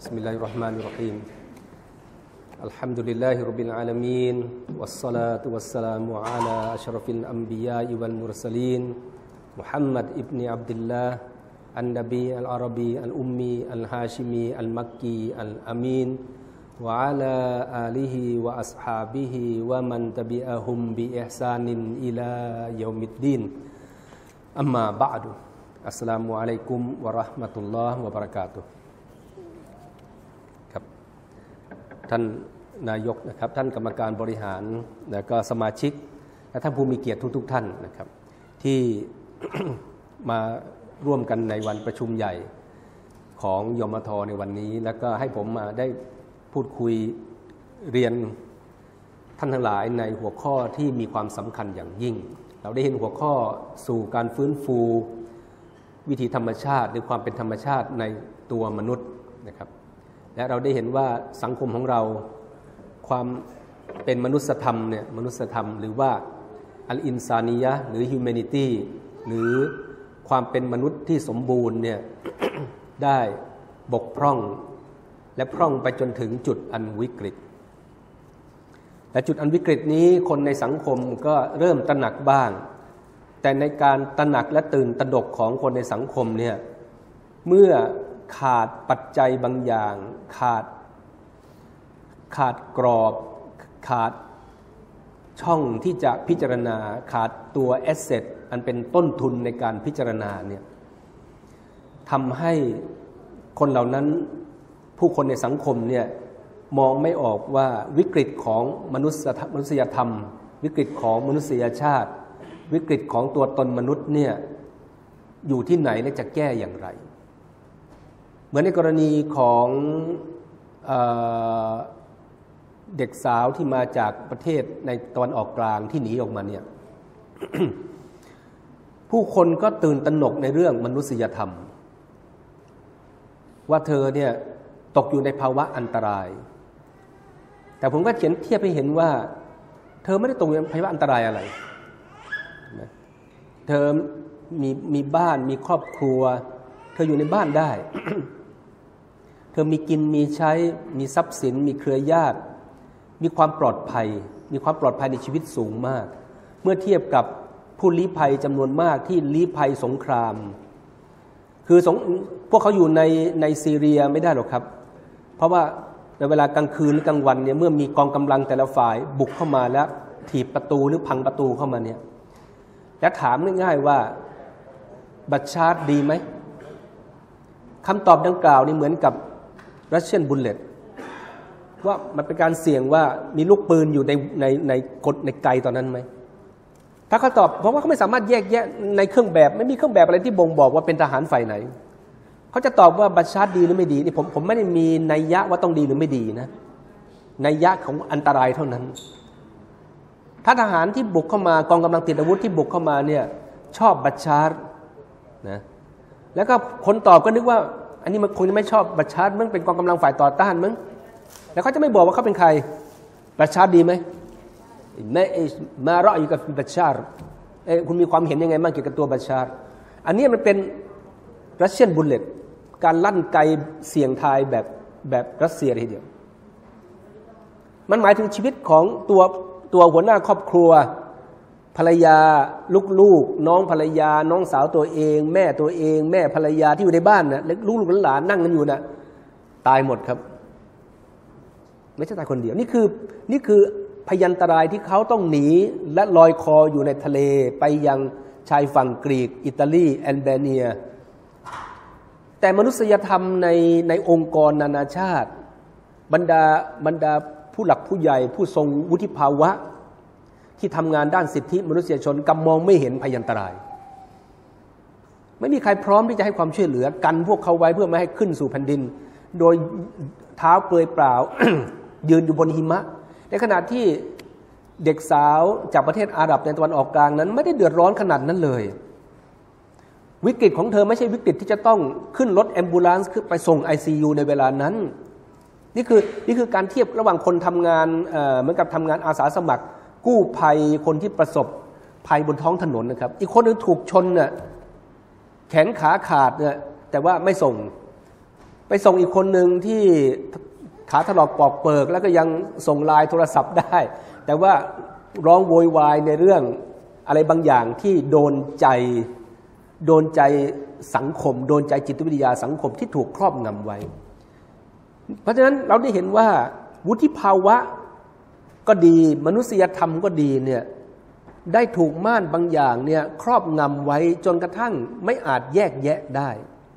Bismillahirrahmanirrahim. Alhamdulillahi rabbil alamin wassalatu wassalamu ala asyrafil anbiya'i wal mursalin Muhammad ibni Abdullah an-nabi al-arabi al-ummi al-hashimi al-makki al-amin wa ala alihi wa ashabihi wa man tabi'ahum bi ihsanin ila yaumiddin. Amma ba'du. Assalamualaikum warahmatullahi wabarakatuh.ท่านนายกนะครับท่านกรรมการบริหารและก็สมาชิกและท่านผู้มีเกียรติทุกท่านนะครับที่ มาร่วมกันในวันประชุมใหญ่ของยมท.ในวันนี้แล้วก็ให้ผมมาได้พูดคุยเรียนท่านทั้งหลายในหัวข้อที่มีความสำคัญอย่างยิ่งเราได้เห็นหัวข้อสู่การฟื้นฟูวิถีธรรมชาติหรือความเป็นธรรมชาติในตัวมนุษย์นะครับและเราได้เห็นว่าสังคมของเราความเป็นมนุษยธรรมเนี่ยมนุษยธรรมหรือว่าอัลอินซานียะห์หรือฮิวแมนิตี้หรือความเป็นมนุษย์ที่สมบูรณ์เนี่ย ได้บกพร่องและพร่องไปจนถึงจุดอันวิกฤตและจุดอันวิกฤตนี้คนในสังคมก็เริ่มตระหนักบ้างแต่ในการตระหนักและตื่นตระหนกของคนในสังคมเนี่ยเมื่อขาดปัจจัยบางอย่างขาดกรอบขาดช่องที่จะพิจารณาขาดตัวแอสเซทอันเป็นต้นทุนในการพิจารณาเนี่ยทำให้คนเหล่านั้นผู้คนในสังคมเนี่ยมองไม่ออกว่าวิกฤตของมนุษยธรรมวิกฤตของมนุษยชาติวิกฤตของตัวตนมนุษย์เนี่ยอยู่ที่ไหนและจะแก้อย่างไรเหมือนในกรณีของเด็กสาวที่มาจากประเทศในตะวันออกกลางที่หนีออกมาเนี่ย ผู้คนก็ตื่นตระหนกในเรื่องมนุษยธรรมว่าเธอเนี่ยตกอยู่ในภาวะอันตรายแต่ผมก็เทียบให้เห็นว่าเธอไม่ได้ตกอยู่ในภาวะอันตรายอะไรเธอมีบ้านมีครอบครัวเธออยู่ในบ้านได้ เธอมีกินมีใช้มีทรัพย์สินมีเครือญาติมีความปลอดภัยในชีวิตสูงมากเมื่อเทียบกับผู้ลี้ภัยจำนวนมากที่ลี้ภัยสงครามคือพวกเขาอยู่ในซีเรียไม่ได้หรอกครับเพราะว่าในเวลากลางคืนหรือกลางวันเนี่ยเมื่อมีกองกำลังแต่ละฝ่ายบุกเข้ามาแล้วถีบประตูหรือพังประตูเข้ามาเนี่ยแล้วถามง่ายๆว่าบัชชาร์ดีไหมคำตอบดังกล่าวนี่เหมือนกับรัสเซียนบุลเลตว่ามันเป็นการเสี่ยงว่ามีลูกปืนอยู่ในไกตอนนั้นไหมถ้าเขาตอบเพราะว่าเขาไม่สามารถแยกแยะในเครื่องแบบไม่มีเครื่องแบบอะไรที่บ่งบอกว่าเป็นทหารฝ่ายไหนเขาจะตอบว่าบัชชาร์ดีหรือไม่ดีนี่ผมไม่ได้มีนัยยะว่าต้องดีหรือไม่ดีนะนัยยะของอันตรายเท่านั้นถ้าทหารที่บุกเข้ามากองกำลังติดอาวุธที่บุกเข้ามาเนี่ยชอบบัชชาร์นะแล้วก็คนตอบก็นึกว่าอันนี้มันคงจะไม่ชอบบัชชาร์มึงเป็นกองกำลังฝ่ายต่อต้านมึงแล้วเขาจะไม่บอกว่าเขาเป็นใครบัชชาร์ดีไหมไม่มาเราอยู่กับบัชชาร์คุณมีความเห็นยังไงบ้างเกี่ยวกับตัวบัชชาร์อันนี้มันเป็นรัสเซียนบุลเลตการลั่นไกเสี่ยงทายแบบรัสเซียทีเดียวมันหมายถึงชีวิตของตัวหัวหน้าครอบครัวภรรยาลูกๆน้องภรรยาน้องสาวตัวเองแม่ตัวเองแม่ภรรยาที่อยู่ในบ้านน่ะลูกหลานนั่งกันอยู่น่ะตายหมดครับไม่ใช่ตายคนเดียวนี่คือพยันตรายที่เขาต้องหนีและลอยคออยู่ในทะเลไปยังชายฝั่งกรีกอิตาลีแอนเบเนียแต่มนุษยธรรมในองค์กรนานาชาติบรรดาผู้หลักผู้ใหญ่ผู้ทรงวุฒิภาวะที่ทำงานด้านสิทธิมนุษยชนกำมองไม่เห็นพยันตรายไม่มีใครพร้อมที่จะให้ความช่วยเหลือกันพวกเขาไว้เพื่อไม่ให้ขึ้นสู่แผ่นดินโดยเท้าเปลือยเปล่า ยืนอยู่บนหิมะในขณะที่เด็กสาวจากประเทศอาหรับในตะวันออกกลางนั้นไม่ได้เดือดร้อนขนาดนั้นเลยวิกฤตของเธอไม่ใช่วิกฤตที่จะต้องขึ้นรถแอมบูเลนซ์ขึ้นไปส่ง ICU ในเวลานั้นนี่คือการเทียบระหว่างคนทำงานเหมือนกับทำงานอาสาสมัครกู้ภัยคนที่ประสบภัยบนท้องถนนนะครับอีกคนนึงถูกชนน่ะแขนขาขาดเนี่ยแต่ว่าไม่ส่งไปส่งอีกคนหนึ่งที่ขาถลอกปอกเปิกแล้วก็ยังส่งไลน์โทรศัพท์ได้แต่ว่าร้องโวยวายในเรื่องอะไรบางอย่างที่โดนใจสังคมโดนใจจิตวิทยาสังคมที่ถูกครอบงำไว้เพราะฉะนั้นเราได้เห็นว่าวุฒิภาวะก็ดีมนุษยธรรมก็ดีเนี่ยได้ถูกม่านบางอย่างเนี่ยครอบงำไว้จนกระทั่งไม่อาจแยกแยะได้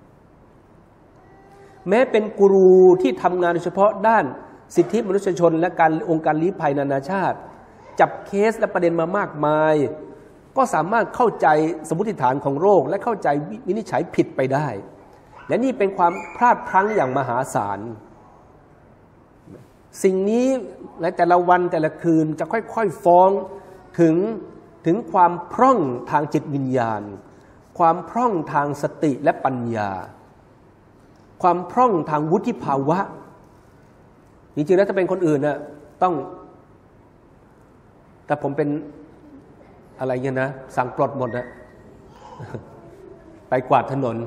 แม้เป็นกูรูที่ทำงานโดยเฉพาะด้านสิทธิมนุษยชนและการองค์การลี้ภัยนานาชาติจับเคสและประเด็นมามากมายก็สามารถเข้าใจสมมติฐานของโรคและเข้าใจวินิจฉัยผิดไปได้และนี่เป็นความพลาดพลั้งอย่างมหาศาลสิ่งนี้ในแต่ละวันแต่ละคืนจะค่อยๆฟ้องถึงความพร่องทางจิตวิญญาณความพร่องทางสติและปัญญาความพร่องทางวุฒิภาวะจริงๆแล้วถ้าเป็นคนอื่นน่ะต้องแต่ผมเป็นอะไรเงี้ยนะสั่งปลดหมดนะไปกวาดถนน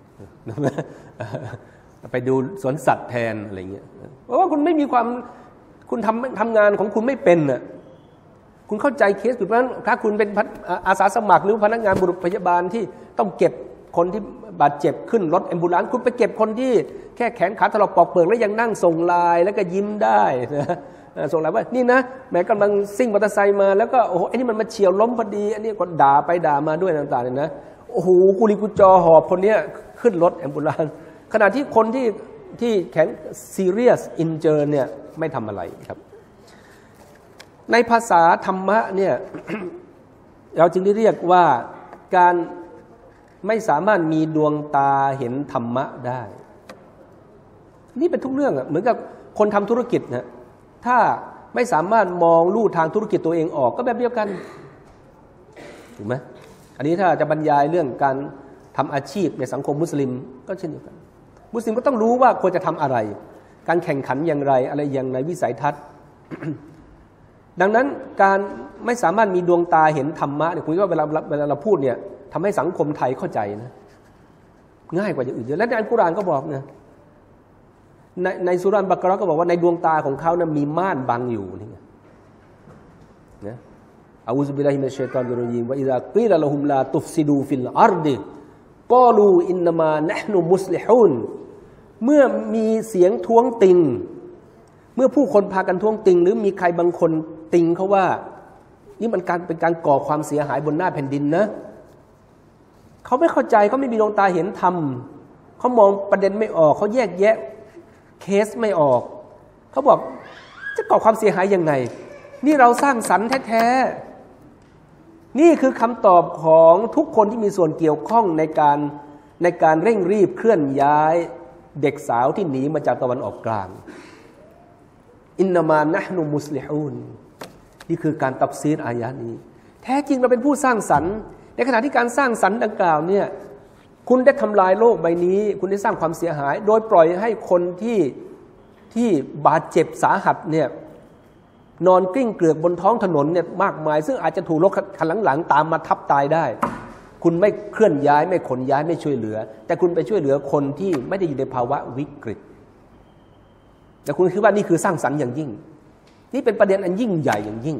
ไปดูสวนสัตว์แทนอะไรเงี้ยเพราะว่าคุณไม่มีความคุณทำงานของคุณไม่เป็นน่ะคุณเข้าใจเคสถูกไหมถ้าคุณเป็นอาสาสมัครหรือพนักงานบุรุษพยาบาลที่ต้องเก็บคนที่บาดเจ็บขึ้นรถแอมบูลันซ์คุณไปเก็บคนที่แค่แขนขาถลอกปอกเปิกแล้วยังนั่งส่งไลน์แล้วก็ยิ้มได้นะส่งไลน์ว่านี่นะแม้กำลังซิ่งมอเตอร์ไซค์มาแล้วก็โอ้โหไอ้นี่มันมาเฉียวล้มพอดีอันนี้ก็ด่าไปด่ามาด้วยต่างๆเลยนะโอ้โหกุลีกุจอหอบคนนี้ขึ้นรถแอมบูลันซ์ขณะที่คนที่แข็ง serious injured เนี่ยไม่ทำอะไรครับในภาษาธรรมะเนี่ย เราจึงได้เรียกว่าการไม่สามารถมีดวงตาเห็นธรรมะได้นี่เป็นทุกเรื่องเหมือนกับคนทำธุรกิจนะถ้าไม่สามารถมองลู่ทางธุรกิจตัวเองออกก็แบบเดียวกันถูกไหมอันนี้ถ้าจะบรรยายเรื่องการทำอาชีพในสังคมมุสลิมก็เช่นเดียวกันมุสลิมก็ต้องรู้ว่าควรจะทำอะไรการแข่งขันอย่างไรอะไรอย่างไรวิสัยทัศน์ ดังนั้นการไม่สามารถมีดวงตาเห็นธรรมะเนี่ยคุยว่าเวลาเราพูดเนี่ยทำให้สังคมไทยเข้าใจนะง่ายกว่าอย่างอื่นเยอะและในอัลกุรอานก็บอกนะในสุราะห์บักเราะห์ก็บอกว่าในดวงตาของเขานะมีม่านบังอยู่นี่ไงนะอะอูซุบิลลาฮิมินัชชัยฏอนิรเราะญีมวะอิซากีลละฮุมลาตุฟซิดูฟิลอัรฎิกอลูอินนามานะห์นุมุสลิฮูนเมื่อมีเสียงท้วงติงเมื่อผู้คนพากันท้วงติงหรือมีใครบางคนติงเขาว่านี่มันเป็นการก่อความเสียหายบนหน้าแผ่นดินนะเขาไม่เข้าใจเขาไม่มีดวงตาเห็นธรรมเขามองประเด็นไม่ออกเขาแยกแยะเคสไม่ออกเขาบอกจะก่อความเสียหายยังไงนี่เราสร้างสรรค์แท้ๆนี่คือคำตอบของทุกคนที่มีส่วนเกี่ยวข้องในการเร่งรีบเคลื่อนย้ายเด็กสาวที่หนีมาจากตะวันออกกลางอินนามานะห์นุมุสลิฮูนนี่คือการตัฟซีรอายะห์นี้แท้จริงเราเป็นผู้สร้างสรรค์ในขณะที่การสร้างสรรค์ดังกล่าวเนี่ยคุณได้ทำลายโลกใบนี้คุณได้สร้างความเสียหายโดยปล่อยให้คนที่บาดเจ็บสาหัสเนี่ยนอนกลิ้งเกลือกบนท้องถนนเนี่ยมากมายซึ่งอาจจะถูกรถคันหลังๆตามมาทับตายได้คุณไม่เคลื่อนย้ายไม่ขนย้ายไม่ช่วยเหลือแต่คุณไปช่วยเหลือคนที่ไม่ได้อยู่ในภาวะวิกฤตแต่คุณคิดว่านี่คือสร้างสรรค์อย่างยิ่งนี่เป็นประเด็นอันยิ่งใหญ่อย่างยิ่ง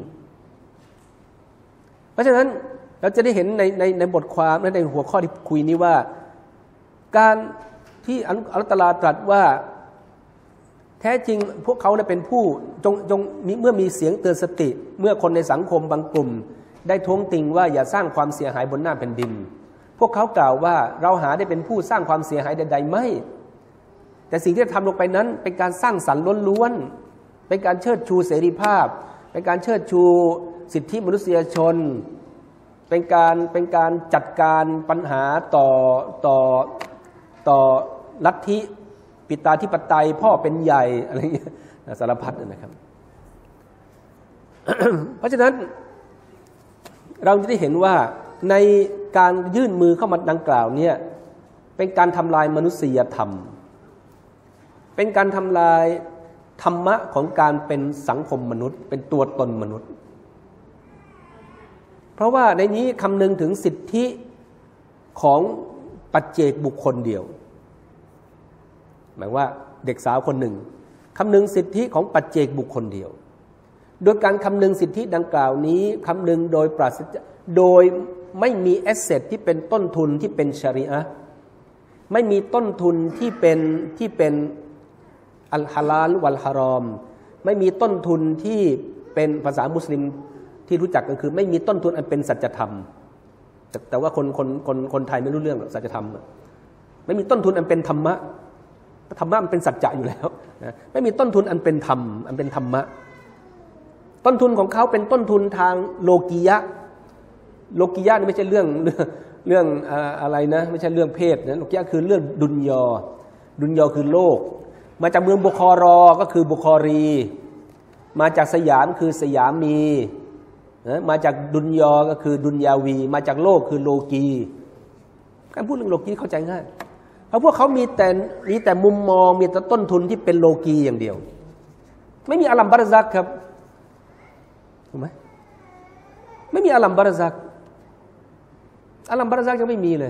เพราะฉะนั้นเราจะได้เห็นในบทความและในหัวข้อที่คุยนี้ว่าการที่อัลเลาะห์ตะอาลาตรัสว่าแท้จริงพวกเขาเป็นผู้จงเมื่อมีเสียงเตือนสติเมื่อคนในสังคมบางกลุ่มได้ท้วงติงว่าอย่าสร้างความเสียหายบนหน้าแผ่นดินพวกเขากล่าวว่าเราหาได้เป็นผู้สร้างความเสียหายใดๆไม่แต่สิ่งที่ทำลงไปนั้นเป็นการสร้างสรรค์ล้วนๆเป็นการเชิดชูเสรีภาพเป็นการเชิดชูสิทธิมนุษยชนเป็นการจัดการปัญหาต่อลัทธิปิตาธิปไตยพ่อเป็นใหญ่อะไรอย่างเงี้ยสารพัดนะครับ เพราะฉะนั้นเราจะได้เห็นว่าในการยื่นมือเข้ามาดังกล่าวเนี่ยเป็นการทำลายมนุษยธรรมเป็นการทำลายธรรมะของการเป็นสังคมมนุษย์เป็นตัวตนมนุษย์เพราะว่าในนี้คำนึงถึงสิทธิของปัจเจกบุคคลเดียวหมายว่าเด็กสาวคนหนึ่งคำนึงสิทธิของปัจเจกบุคคลเดียวโดยการคำนึงสิทธิดังกล่าวนี้คำนึงโดยปราศจากโดยไม่มีแอสเซทที่เป็นต้นทุนที่เป็นชะรีอะห์ไม่มีต้นทุนที่เป็นอัลฮาลาลวัลฮารอมไม่มีต้นทุนที่เป็นภาษามุสลิมที่รู้จักก็คือไม่มีต้นทุนอันเป็นสัจธรรมแต่ว่าคนไทยไม่รู้เรื่องสัจธรรมไม่มีต้นทุนอันเป็นธรรมะธรรมะมันเป็นสัจจะอยู่แล้วนะไม่มีต้นทุนอันเป็นธรรมอันเป็นธรรมะต้นทุนของเขาเป็นต้นทุนทางโลกียะโลกียะนี่ไม่ใช่เรื่องอะไรนะไม่ใช่เรื่องเพศนะโลกียะคือเรื่องดุนยอคือโลกมาจากเมืองบุคอรอก็คือบุคอรีมาจากสยามคือสยามีนะมาจากดุนยอก็คือดุนยาวีมาจากโลกคือโลกีการพูดเรื่องโลกีเข้าใจง่ายเพราะพวกเขามีแต่มุมมองมีแต่ต้นทุนที่เป็นโลกีอย่างเดียวไม่มีอาลัมบาร์ซักครับถูกไหมไม่มีอาลัมบาร์ซักยังไม่มีเลย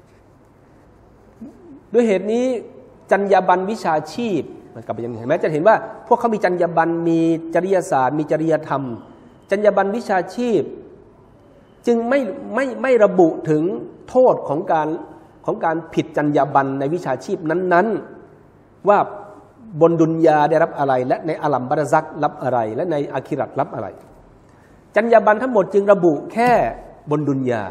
ด้วยเหตุนี้จรรยาบรรณวิชาชีพมันกลับไปยังเห็นไหมจะเห็นว่าพวกเขามีจรรยาบรรณมีจริยศาสตร์มีจริยธรรมจรรยาบรรณวิชาชีพจึงไม่ระบุถึงโทษของการผิดจรรยาบรรณในวิชาชีพนั้นๆว่าบนดุนยาได้รับอะไรและในอาลัมบาร์ซักรับอะไรและในอาคิเราะห์รับอะไรจรรยาบรรณทั้งหมดจึงระบุแค่บนดุนยา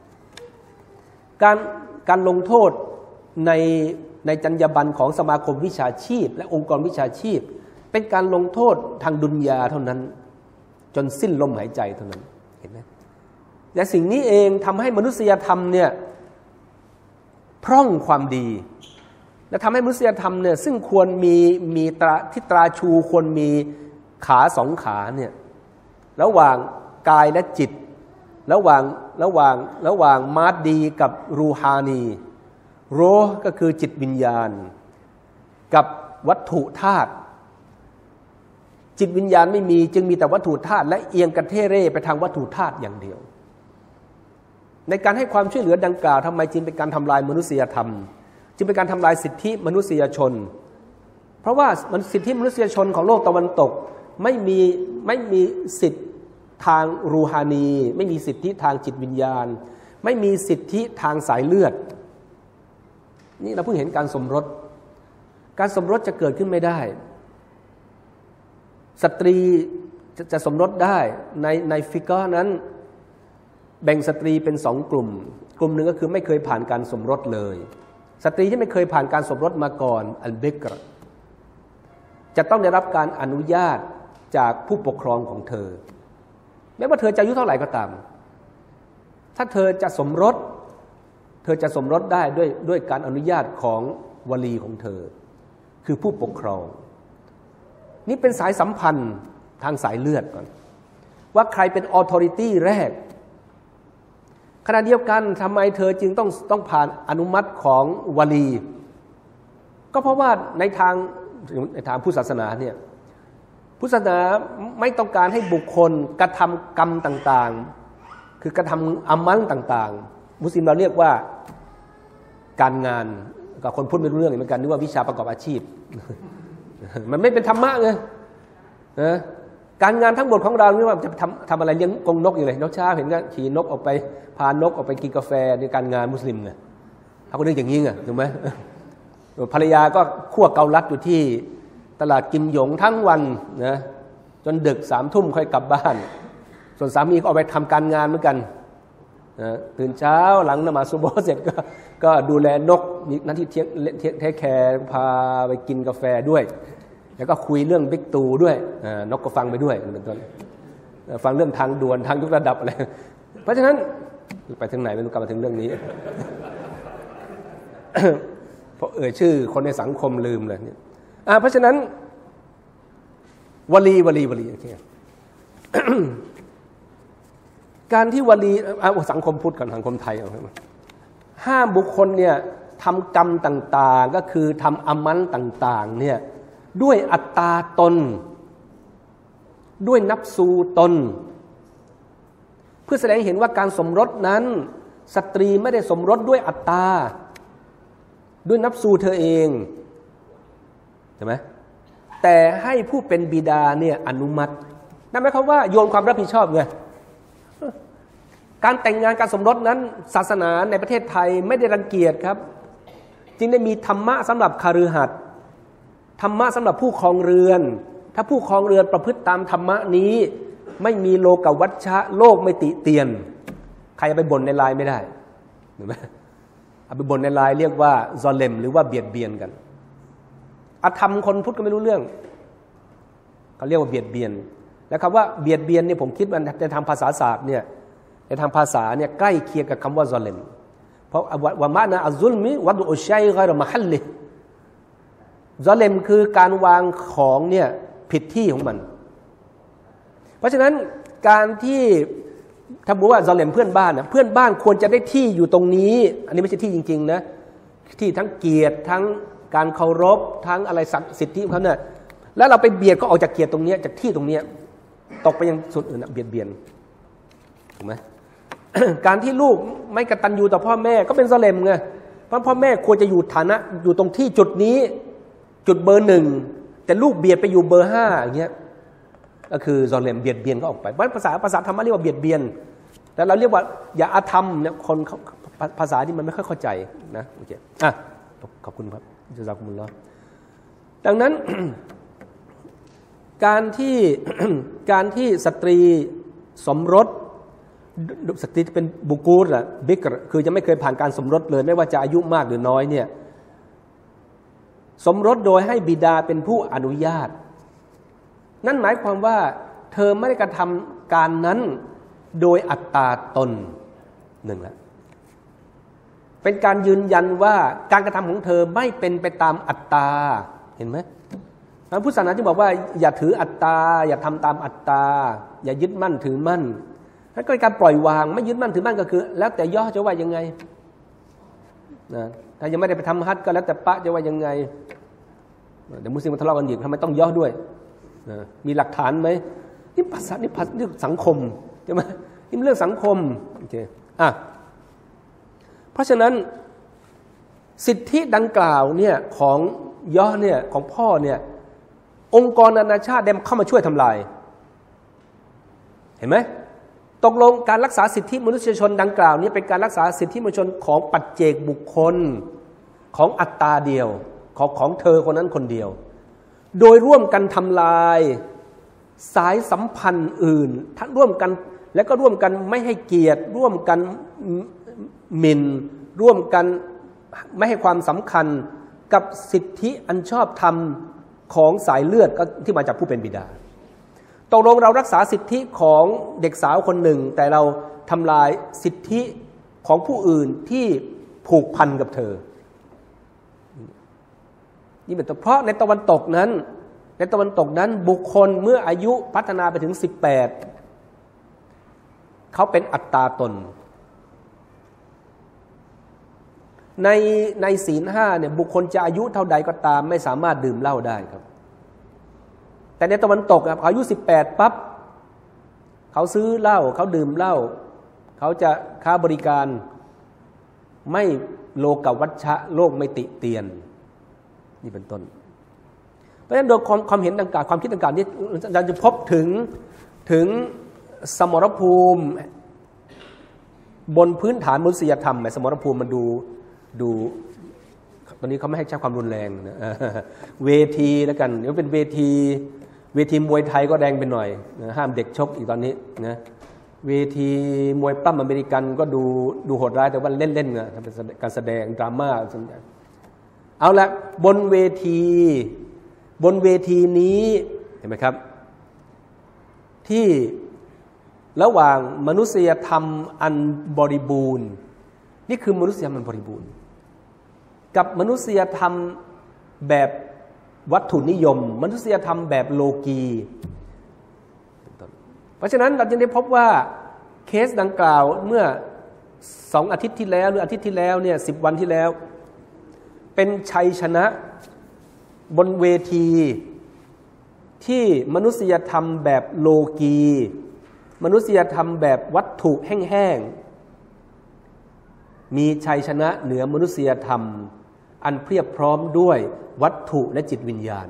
การลงโทษในจรรยาบรรณของสมาคมวิชาชีพและองค์กรวิชาชีพเป็นการลงโทษทางดุนยาเท่านั้นจนสิ้นลมหายใจเท่านั้นเห็นไหมและสิ่งนี้เองทำให้มนุษยธรรมเนี่ยพร่องความดีและทำให้มนุษยธรรมเนี่ยซึ่งควรมีตราชูควรมีขาสองขาเนี่ยระหว่างกายและจิตระหว่างมาดดีกับรูฮานีโรห์ก็คือจิตวิญญาณกับวัตถุธาตุจิตวิญญาณไม่มีจึงมีแต่วัตถุธาตุและเอียงกระเทเร่ไปทางวัตถุธาตุอย่างเดียวในการให้ความช่วยเหลือดังกล่าวทำไมจึงเป็นการทำลายมนุษยธรรมจึงเป็นการทำลายสิทธิมนุษยชนเพราะว่าสิทธิมนุษยชนของโลกตะวันตกไม่มีสิทธิทางรูฮานีไม่มีสิทธิทางจิตวิญญาณไม่มีสิทธิทางสายเลือดนี่เราเพิ่งเห็นการสมรสจะเกิดขึ้นไม่ได้สตรีจะสมรสได้ในฟิกะห์นั้นแบ่งสตรีเป็น2 กลุ่มหนึ่งก็คือไม่เคยผ่านการสมรสเลยสตรีที่ไม่เคยผ่านการสมรสมาก่อนอัลเบกรจะต้องได้รับการอนุญาตจากผู้ปกครองของเธอแม้ว่าเธอจะอายุเท่าไหร่ก็ตามถ้าเธอจะสมรสได้ด้วยการอนุญาตของวลีของเธอคือผู้ปกครองนี่เป็นสายสัมพันธ์ทางสายเลือดก่อนว่าใครเป็นออธอริตี้แรกขณะเดียวกันทำไมเธอจึงต้องผ่านอนุมัติของวลีก็เพราะว่าในทางพุทธศาสนาเนี่ยพุทธศาสนาไม่ต้องการให้บุคคลกระทำกรรมต่างๆคือกระทำอามัลต่างๆมุสลิมเราเรียกว่าการงานกับคนพูดไม่รู้เรื่องเหมือนกันนึกว่าวิชาประกอบอาชีพ มันไม่เป็นธรรมะเลยนะการงานทั้งหมดของเราไม่ว่าจะทำอะไรเลี้ยงกรงนกอย่างไรนกช้าเห็นก็ขี่นกออกไปพานกออกไปกินกาแฟในการงานมุสลิมไงเขาก็เรื่องอย่างนี้ไงถูกไหมภรรยาก็คั่วเกาลัดอยู่ที่ตลาดกิมหยงทั้งวันนะจนดึก3 ทุ่มค่อยกลับบ้านส่วนสามีก็ออกไปทำการงานเหมือนกันนะตื่นเช้าหลังนมาซุโบเสร็จก็ดูแลนกมีหน้าที่เทคแคร์พาไปกินกาแฟด้วยแล้วก็คุยเรื่องบิ๊กตูด้วยนกก็ฟังไปด้วยเป็นต้นฟังเรื่องทางด่วนทางยกระดับอะไรเพราะฉะนั้นไปถึงไหนไม่รู้กลับมาถึงเรื่องนี้ เพราะชื่อคนในสังคมลืมเลยเนี่ยเพราะฉะนั้นวลีโอเค การที่วลีสังคมพุทธกับสังคมไทยห้ามบุคคลเนี่ยทำกรรมต่างๆก็คือทำอามัลต่างๆเนี่ยด้วยอัตตาตนด้วยนับสูตนเพื่อแสดงให้เห็นว่าการสมรสนั้นสตรีไม่ได้สมรสด้วยอัตตาด้วยนับสูเธอเองช่ไหมแต่ให้ผู้เป็นบิดาเนี่ยอนุมัตินั่นหมายความว่าโยนความรับผิดชอบไงการแต่งงานการสมรสนั้นศาสนาในประเทศไทยไม่ได้รังเกียจครับจึงได้มีธรรมะสำหรับคฤหัสถ์ธรรมะสำหรับผู้ครองเรือนถ้าผู้ครองเรือนประพฤติตามธรรมะนี้ไม่มีโลกวัชชะโลกไม่ติเตียนใครเอาไปบ่นในไลน์ไม่ได้เห็นไหมเอาไปบ่นในไลน์เรียกว่าซอเลมหรือว่าเบียดเบียนกันอธรรมคนพุทธก็ไม่รู้เรื่องเขาเรียกว่าเบียดเบียนแล้วคำว่าเบียดเบียนเนี่ยผมคิดว่าในทางภาษาศาสตร์เนี่ยในทางภาษาเนี่ยใกล้เคียงกับคำว่าซอเลมเพราะว่ามะนะอัซซุลมิวัดอุชัยกอรมะฮัลลิซอเลมคือการวางของเนี่ยผิดที่ของมันเพราะฉะนั้นการที่ถ้าบอกว่าซอเลมเพื่อนบ้านนะเพื่อนบ้านควรจะได้ที่อยู่ตรงนี้อันนี้ไม่ใช่ที่จริงๆนะที่ทั้งเกียรติทั้งการเคารพทั้งอะไรสิทธิของเขาเนี่ยแล้วเราไปเบียดก็ออกจากเกียรติตรงนี้จากที่ตรงนี้ตกไปยังส่วนอื่นเบียดเบียนถูกไหม การที่ลูกไม่กตัญญูต่อพ่อแม่ก็เป็นซอเลมไงเพราะพ่อแม่ควรจะอยู่ฐานะอยู่ตรงที่จุดนี้จุดเบอร์ 1แต่ลูกเบียดไปอยู่เบอร์ 5อย่างเงี้ยก็คือซอเลมเบียดเบียนก็ออกไปเพราะภาษาธรรมะเรียกว่าเบียดเบียนแต่เราเรียกว่าอย่าอาธรรมเนี่ยคนภาษาที่มันไม่ค่อยเข้าใจนะโอเคขอบคุณครับจะจากมุลลอฮ์ดังนั้น การที่สตรีสมรสสตรีที่เป็นบุกูรอะบิกรคือจะไม่เคยผ่านการสมรสเลยไม่ว่าจะอายุมากหรือน้อยเนี่ยสมรสโดยให้บิดาเป็นผู้อนุญาตนั่นหมายความว่าเธอไม่ได้กระทำการนั้นโดยอัตตาตนหนึ่งละเป็นการยืนยันว่าการกระทำของเธอไม่เป็นไปตามอัตตาเห็นไหมพระพุทธศาสนาที่บอกว่าอย่าถืออัตตาอย่าทำตามอัตตาอย่ายึดมั่นถือมั่นนั่นก็เป็นการปล่อยวางไม่ยึดมั่นถือมั่นก็คือแล้วแต่ย่อจะว่ายังไงนะถ้ายังไม่ได้ไปทำฮัจญ์ก็แล้วแต่ปะจะว่ายังไงเดี๋ยวมุสลิมทะเลาะกันอีกทำไมต้องย่อด้วยนะมีหลักฐานไหมนี่ภาษานี่เรื่องสังคมใช่ไหมนี่เรื่องสังคมโอเคเพราะฉะนั้นสิทธิดังกล่าวเนี่ยของย่อเนี่ยของพ่อเนี่ยองค์กรนานาชาติได้เข้ามาช่วยทำลายเห็นไหมตกลงการรักษาสิทธิมนุษยชนดังกล่าวนี้เป็นการรักษาสิทธิมนุษยชนของปัจเจกบุคคลของอัตตาเดียวของเธอคนนั้นคนเดียวโดยร่วมกันทำลายสายสัมพันธ์อื่นร่วมกันและก็ร่วมกันไม่ให้เกียรติร่วมกันหมิ่นร่วมกันไม่ให้ความสำคัญกับสิทธิอันชอบธรรมของสายเลือดที่มาจากผู้เป็นบิดาตกลงเรารักษาสิทธิของเด็กสาวคนหนึ่งแต่เราทำลายสิทธิของผู้อื่นที่ผูกพันกับเธอนี่เป็นเพราะในตะวันตกนั้นบุคคลเมื่ออายุพัฒนาไปถึง18เขาเป็นอัตตาตนในศีล 5เนี่ยบุคคลจะอายุเท่าใดก็ตามไม่สามารถดื่มเหล้าได้ครับแต่ในตะวันตกอายุ18ปั๊บเขาซื้อเหล้าเขาดื่มเหล้าเขาจะค้าบริการไม่โลกวัชชะโลกไม่ติเตียนนี่เป็นต้นเพราะฉะนั้นโดยความเห็นดังกล่าวความคิดดังกล่าวนี้เราจะพบถึงสมรภูมิบนพื้นฐานมนุษยธรรมสมรภูมิมันดูตอนนี้เขาไม่ให้ใช้ความรุนแรงนะเวทีแล้วกันเดี๋ยวเป็นเวทีมวยไทยก็แดงไปหน่อยนะห้ามเด็กชกอีกตอนนี้นะเวทีมวยปล้ำอเมริกันก็ดูโหดร้ายแต่ว่าเล่นๆนะเป็นการแสดงดราม่าเอาละบนเวทีนี้เห็นไหมครับที่ระหว่างมนุษยธรรมอันบริบูรณ์นี่คือมนุษยธรรมอันบริบูรณ์กับมนุษยธรรมแบบวัตถุนิยมมนุษยธรรมแบบโลกีเพราะฉะนั้นเราจึงได้พบว่าเคสดังกล่าวเมื่อ2 อาทิตย์ที่แล้วหรืออาทิตย์ที่แล้วเนี่ย10 วันที่แล้วเป็นชัยชนะบนเวทีที่มนุษยธรรมแบบโลกีมนุษยธรรมแบบวัตถุแห้งๆมีชัยชนะเหนือมนุษยธรรมอันเพียบพร้อมด้วยวัตถุและจิตวิญญาณ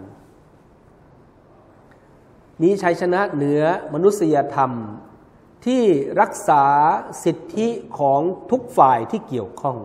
มีชัยชนะเหนือมนุษยธรรมที่รักษาสิทธิของทุกฝ่ายที่เกี่ยวข้อง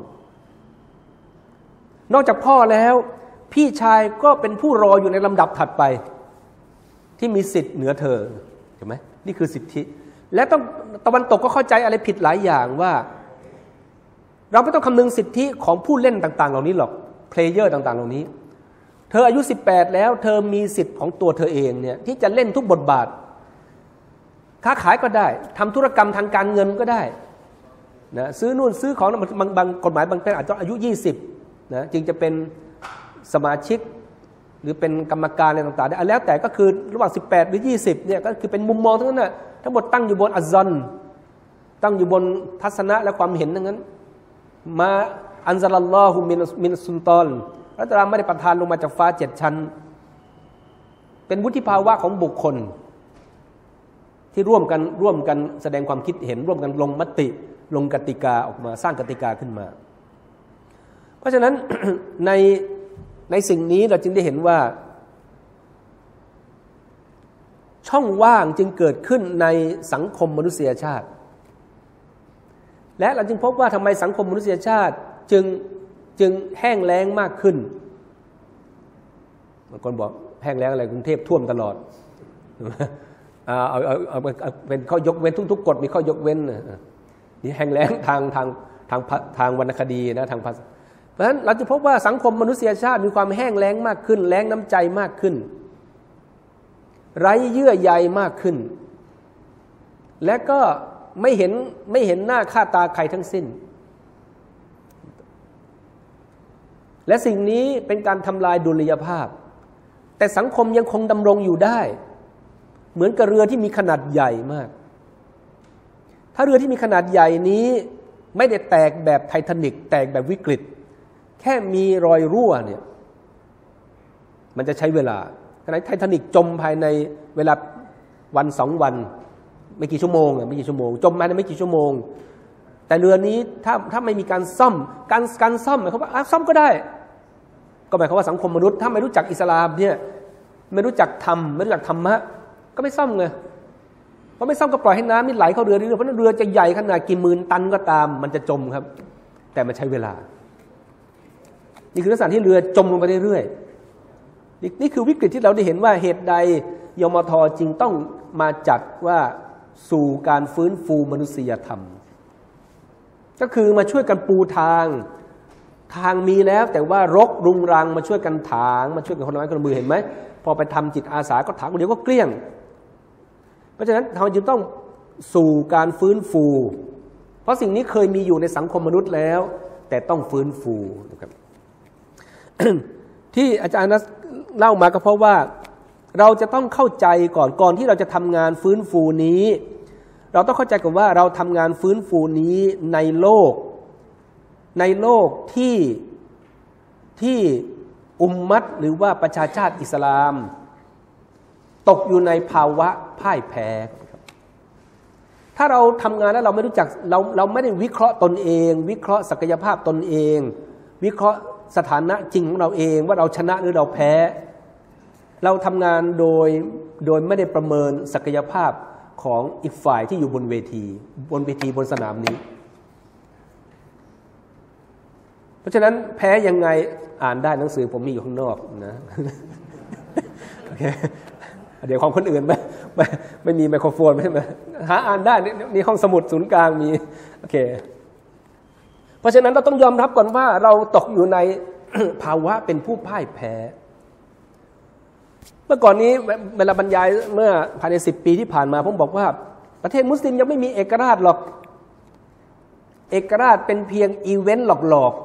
นอกจากพ่อแล้วพี่ชายก็เป็นผู้รออยู่ในลำดับถัดไปที่มีสิทธิ์เหนือเธอเห็นไหมนี่คือสิทธิและต้องตะวันตกก็เข้าใจอะไรผิดหลายอย่างว่าเราไม่ต้องคำนึงสิทธิของผู้เล่นต่างๆเหล่านี้หรอกเพลเยอร์ต่างๆเหล่านี้เธออายุ18แล้วเธอมีสิทธิ์ของตัวเธอเองเนี่ยที่จะเล่นทุกบทบาทค้าขายก็ได้ทำธุรกรรมทางการเงินก็ได้นะซื้อนู่นซื้อของบางกฎหมายบางเป็นอาจจะอายุ20นะจึงจะเป็นสมาชิกหรือเป็นกรรมการอะไรต่างๆได้แล้วแต่ก็คือระหว่าง18หรือ20เนี่ยก็คือเป็นมุมมองทั้งนั้นนะทั้งหมดตั้งอยู่บนอัซซอนตั้งอยู่บนทัศนะและความเห็นทั้งนั้นมาอันซาลัลลอฮุมินซุลตอนพระตราไม่ได้ประทานลงมาจากฟ้า7ชั้นเป็นวุฒิภาวะของบุคคลที่ร่วมกันแสดงความคิดเห็นร่วมกันลงมติลงกติกาออกมาสร้างกติกาขึ้นมาเพราะฉะนั้น ในสิ่งนี้เราจึงได้เห็นว่าช่องว่างจึงเกิดขึ้นในสังคมมนุษยชาติและเราจึงพบว่าทำไมสังคมมนุษยชาติจึงแห้งแล้งมากขึ้นบางคนบอกแห้งแล้งอะไรกรุงเทพท่วมตลอดเอาเป็นข้อยกเว้นทุกๆกฎมีข้อยกเว้นนี่แห้งแล้งทางวรรณคดีนะทางภาษาเพราะฉะนั้นเราจะพบว่าสังคมมนุษยชาติมีความแห้งแล้งมากขึ้นแล้งน้ำใจมากขึ้นไร้เยื่อใยมากขึ้นและก็ไม่เห็นหน้าค่าตาใครทั้งสิ้นและสิ่งนี้เป็นการทำลายดุลยภาพแต่สังคมยังคงดำรงอยู่ได้เหมือนกับเรือที่มีขนาดใหญ่มากถ้าเรือที่มีขนาดใหญ่นี้ไม่ได้แตกแบบไททานิคแตกแบบวิกฤตแค่มีรอยรั่วเนี่ยมันจะใช้เวลาขณะไททานิคจมภายในเวลาวัน2 วันไม่กี่ชั่วโมงจมภายในไม่กี่ชั่วโมงแต่เรือนี้ถ้าไม่มีการซ่อมการซ่อมหมายความว่าซ่อมก็ได้ก็หมายความว่าสังคมมนุษย์ถ้าไม่รู้จักอิสลามเนี่ยไม่รู้จักธรรมไม่รู้จักธรรมะก็ไม่ซ่อมไงเพราะไม่ซ่อมก็ปล่อยให้น้ำนี่ไหลเข้าเรือเรื่อยๆเพราะเรือจะใหญ่ขนาดกี่หมื่นตันก็ตามมันจะจมครับแต่มันใช้เวลานี่คือลักษณะที่เรือจมลงไปเรื่อยๆนี่คือวิกฤตที่เราได้เห็นว่าเหตุใดยมท.จึงต้องมาจัดว่าสู่การฟื้นฟูมนุษยธรรมก็คือมาช่วยกันปูทางมีแล้วแต่ว่ารกรุงรังมาช่วยกันถางมาช่วยกันคนน้อยคนมือเห็นไหมพอไปทำจิตอาสาก็ถางเดี๋ยวก็เกลี้ยงเพราะฉะนั้นเราจึงต้องสู่การฟื้นฟูเพราะสิ่งนี้เคยมีอยู่ในสังคมมนุษย์แล้วแต่ต้องฟื้นฟูนะครับ ที่อาจารย์เล่ามาก็เพราะว่าเราจะต้องเข้าใจก่อนที่เราจะทำงานฟื้นฟูนี้เราต้องเข้าใจก่อนว่าเราทำงานฟื้นฟูนี้ในโลกที่อุมมัตหรือว่าประชาชาติอิสลามตกอยู่ในภาวะพ่ายแพ้ถ้าเราทำงานแล้วเราไม่รู้จักเราไม่ได้วิเคราะห์ตนเองวิเคราะห์ศักยภาพตนเองวิเคราะห์สถานะจริงของเราเองว่าเราชนะหรือเราแพ้เราทำงานโดยไม่ได้ประเมินศักยภาพของอีกฝ่ายที่อยู่บนเวทีบนสนามนี้เพราะฉะนั้นแพ้ยังไงอ่านได้หนังสือผมมีอยู่ข้างนอกนะ โอเคเดี๋ยวของคนอื่นไม่มีไมโครโฟนใช่ไหมหาอ่านได้นี่ห้องสมุดศูนย์กลางมีโอเคเพราะฉะนั้นเราต้องยอมรับก่อนว่าเราตกอยู่ใน ภาวะเป็นผู้พ่ายแพ้เมื่อก่อนนี้เวลาบรรยายเมื่อภายใน10 ปีที่ผ่านมาผมบอกว่าประเทศมุสลิมยังไม่มีเอกราชหรอกเอกราชเป็นเพียงอีเวนต์หลอก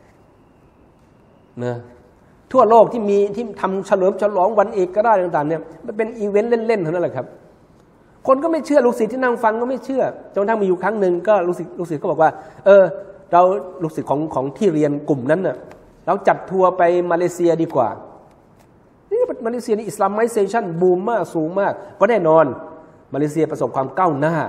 ๆนะทั่วโลกที่ทำเฉลิมฉลองวันเอกราชต่างๆเนี่ยมันเป็นอีเวนต์เล่นๆเท่านั้นแหละครับคนก็ไม่เชื่อลูกศิษย์ที่นั่งฟังก็ไม่เชื่อจนกระทั่งมีอยู่ครั้งหนึ่งก็ลูกศิษย์ก็บอกว่าเราลูกศิษย์ของที่เรียนกลุ่มนั้นน่ะเราจัดทัวร์ไปมาเลเซียดีกว่านี่มาเลเซียนี่อิสลามไมเซชันบูมมากสูงมากก็แน่นอนมาเลเซียประสบความก้าวหน้า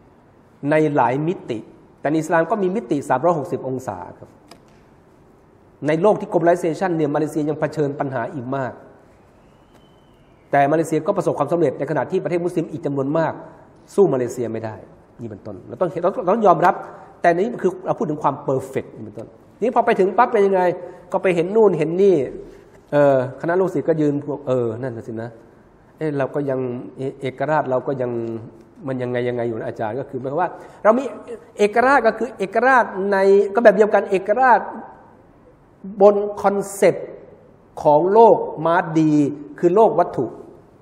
ในหลายมิติแต่อิสลามก็มีมิติ360 องศาครับในโลกที่ globalization เนี่ยมาเลเซียยังเผชิญปัญหาอีกมากแต่มาเลเซียก็ประสบความสำเร็จในขณะที่ประเทศมุสลิมอีกจำนวนมากสู้มาเลเซียไม่ได้นี่เป็นต้นเราต้องยอมรับแต่นี้คือเราพูดถึงความเพอร์เฟกต์นี่เป็นต้นนี่พอไปถึงปั๊บเป็นยังไงก็ไปเห็นนู่นเห็นนี่คณะลูกศิษย์ก็ยืนพวกนั่นน่ะสินะเราก็ยังเอกราชเราก็ยังมันยังไงอยู่นะอาจารย์ก็คือหมายความว่าเรามีเอกราชก็คือเอกราชในก็แบบเดียวกันเอกราชบนคอนเซปต์ของโลกมาร์ดีคือโลกวัตถุ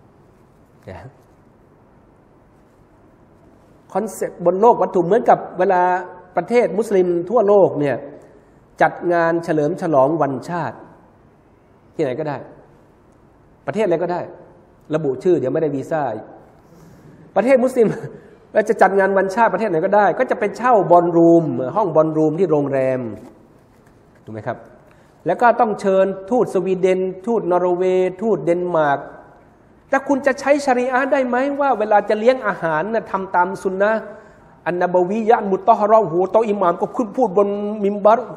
คอนเซปต์บนโลกวัตถุเหมือนกับเวลาประเทศมุสลิมทั่วโลกเนี่ยจัดงานเฉลิมฉลองวันชาติที่ไหนก็ได้ประเทศอะไรก็ได้ระบุชื่อเดี๋ยวไม่ได้วีซ่าประเทศมุสลิมเราจะจัดงานวันชาติประเทศไหนก็ได้ก็จะไปเช่าบอลรูมห้องบอลรูมที่โรงแรมถูกไหมครับแล้วก็ต้องเชิญทูตสวีเดนทูตนอร์เวย์ทูตเดนมาร์กแต่คุณจะใช้ชะรีอะห์ได้ไหมว่าเวลาจะเลี้ยงอาหารนะทำตามสุนนะอันนบวียะมุตตะฮารอหูโตอิหม่ามก็ขึ้นพูดบนมิมบัร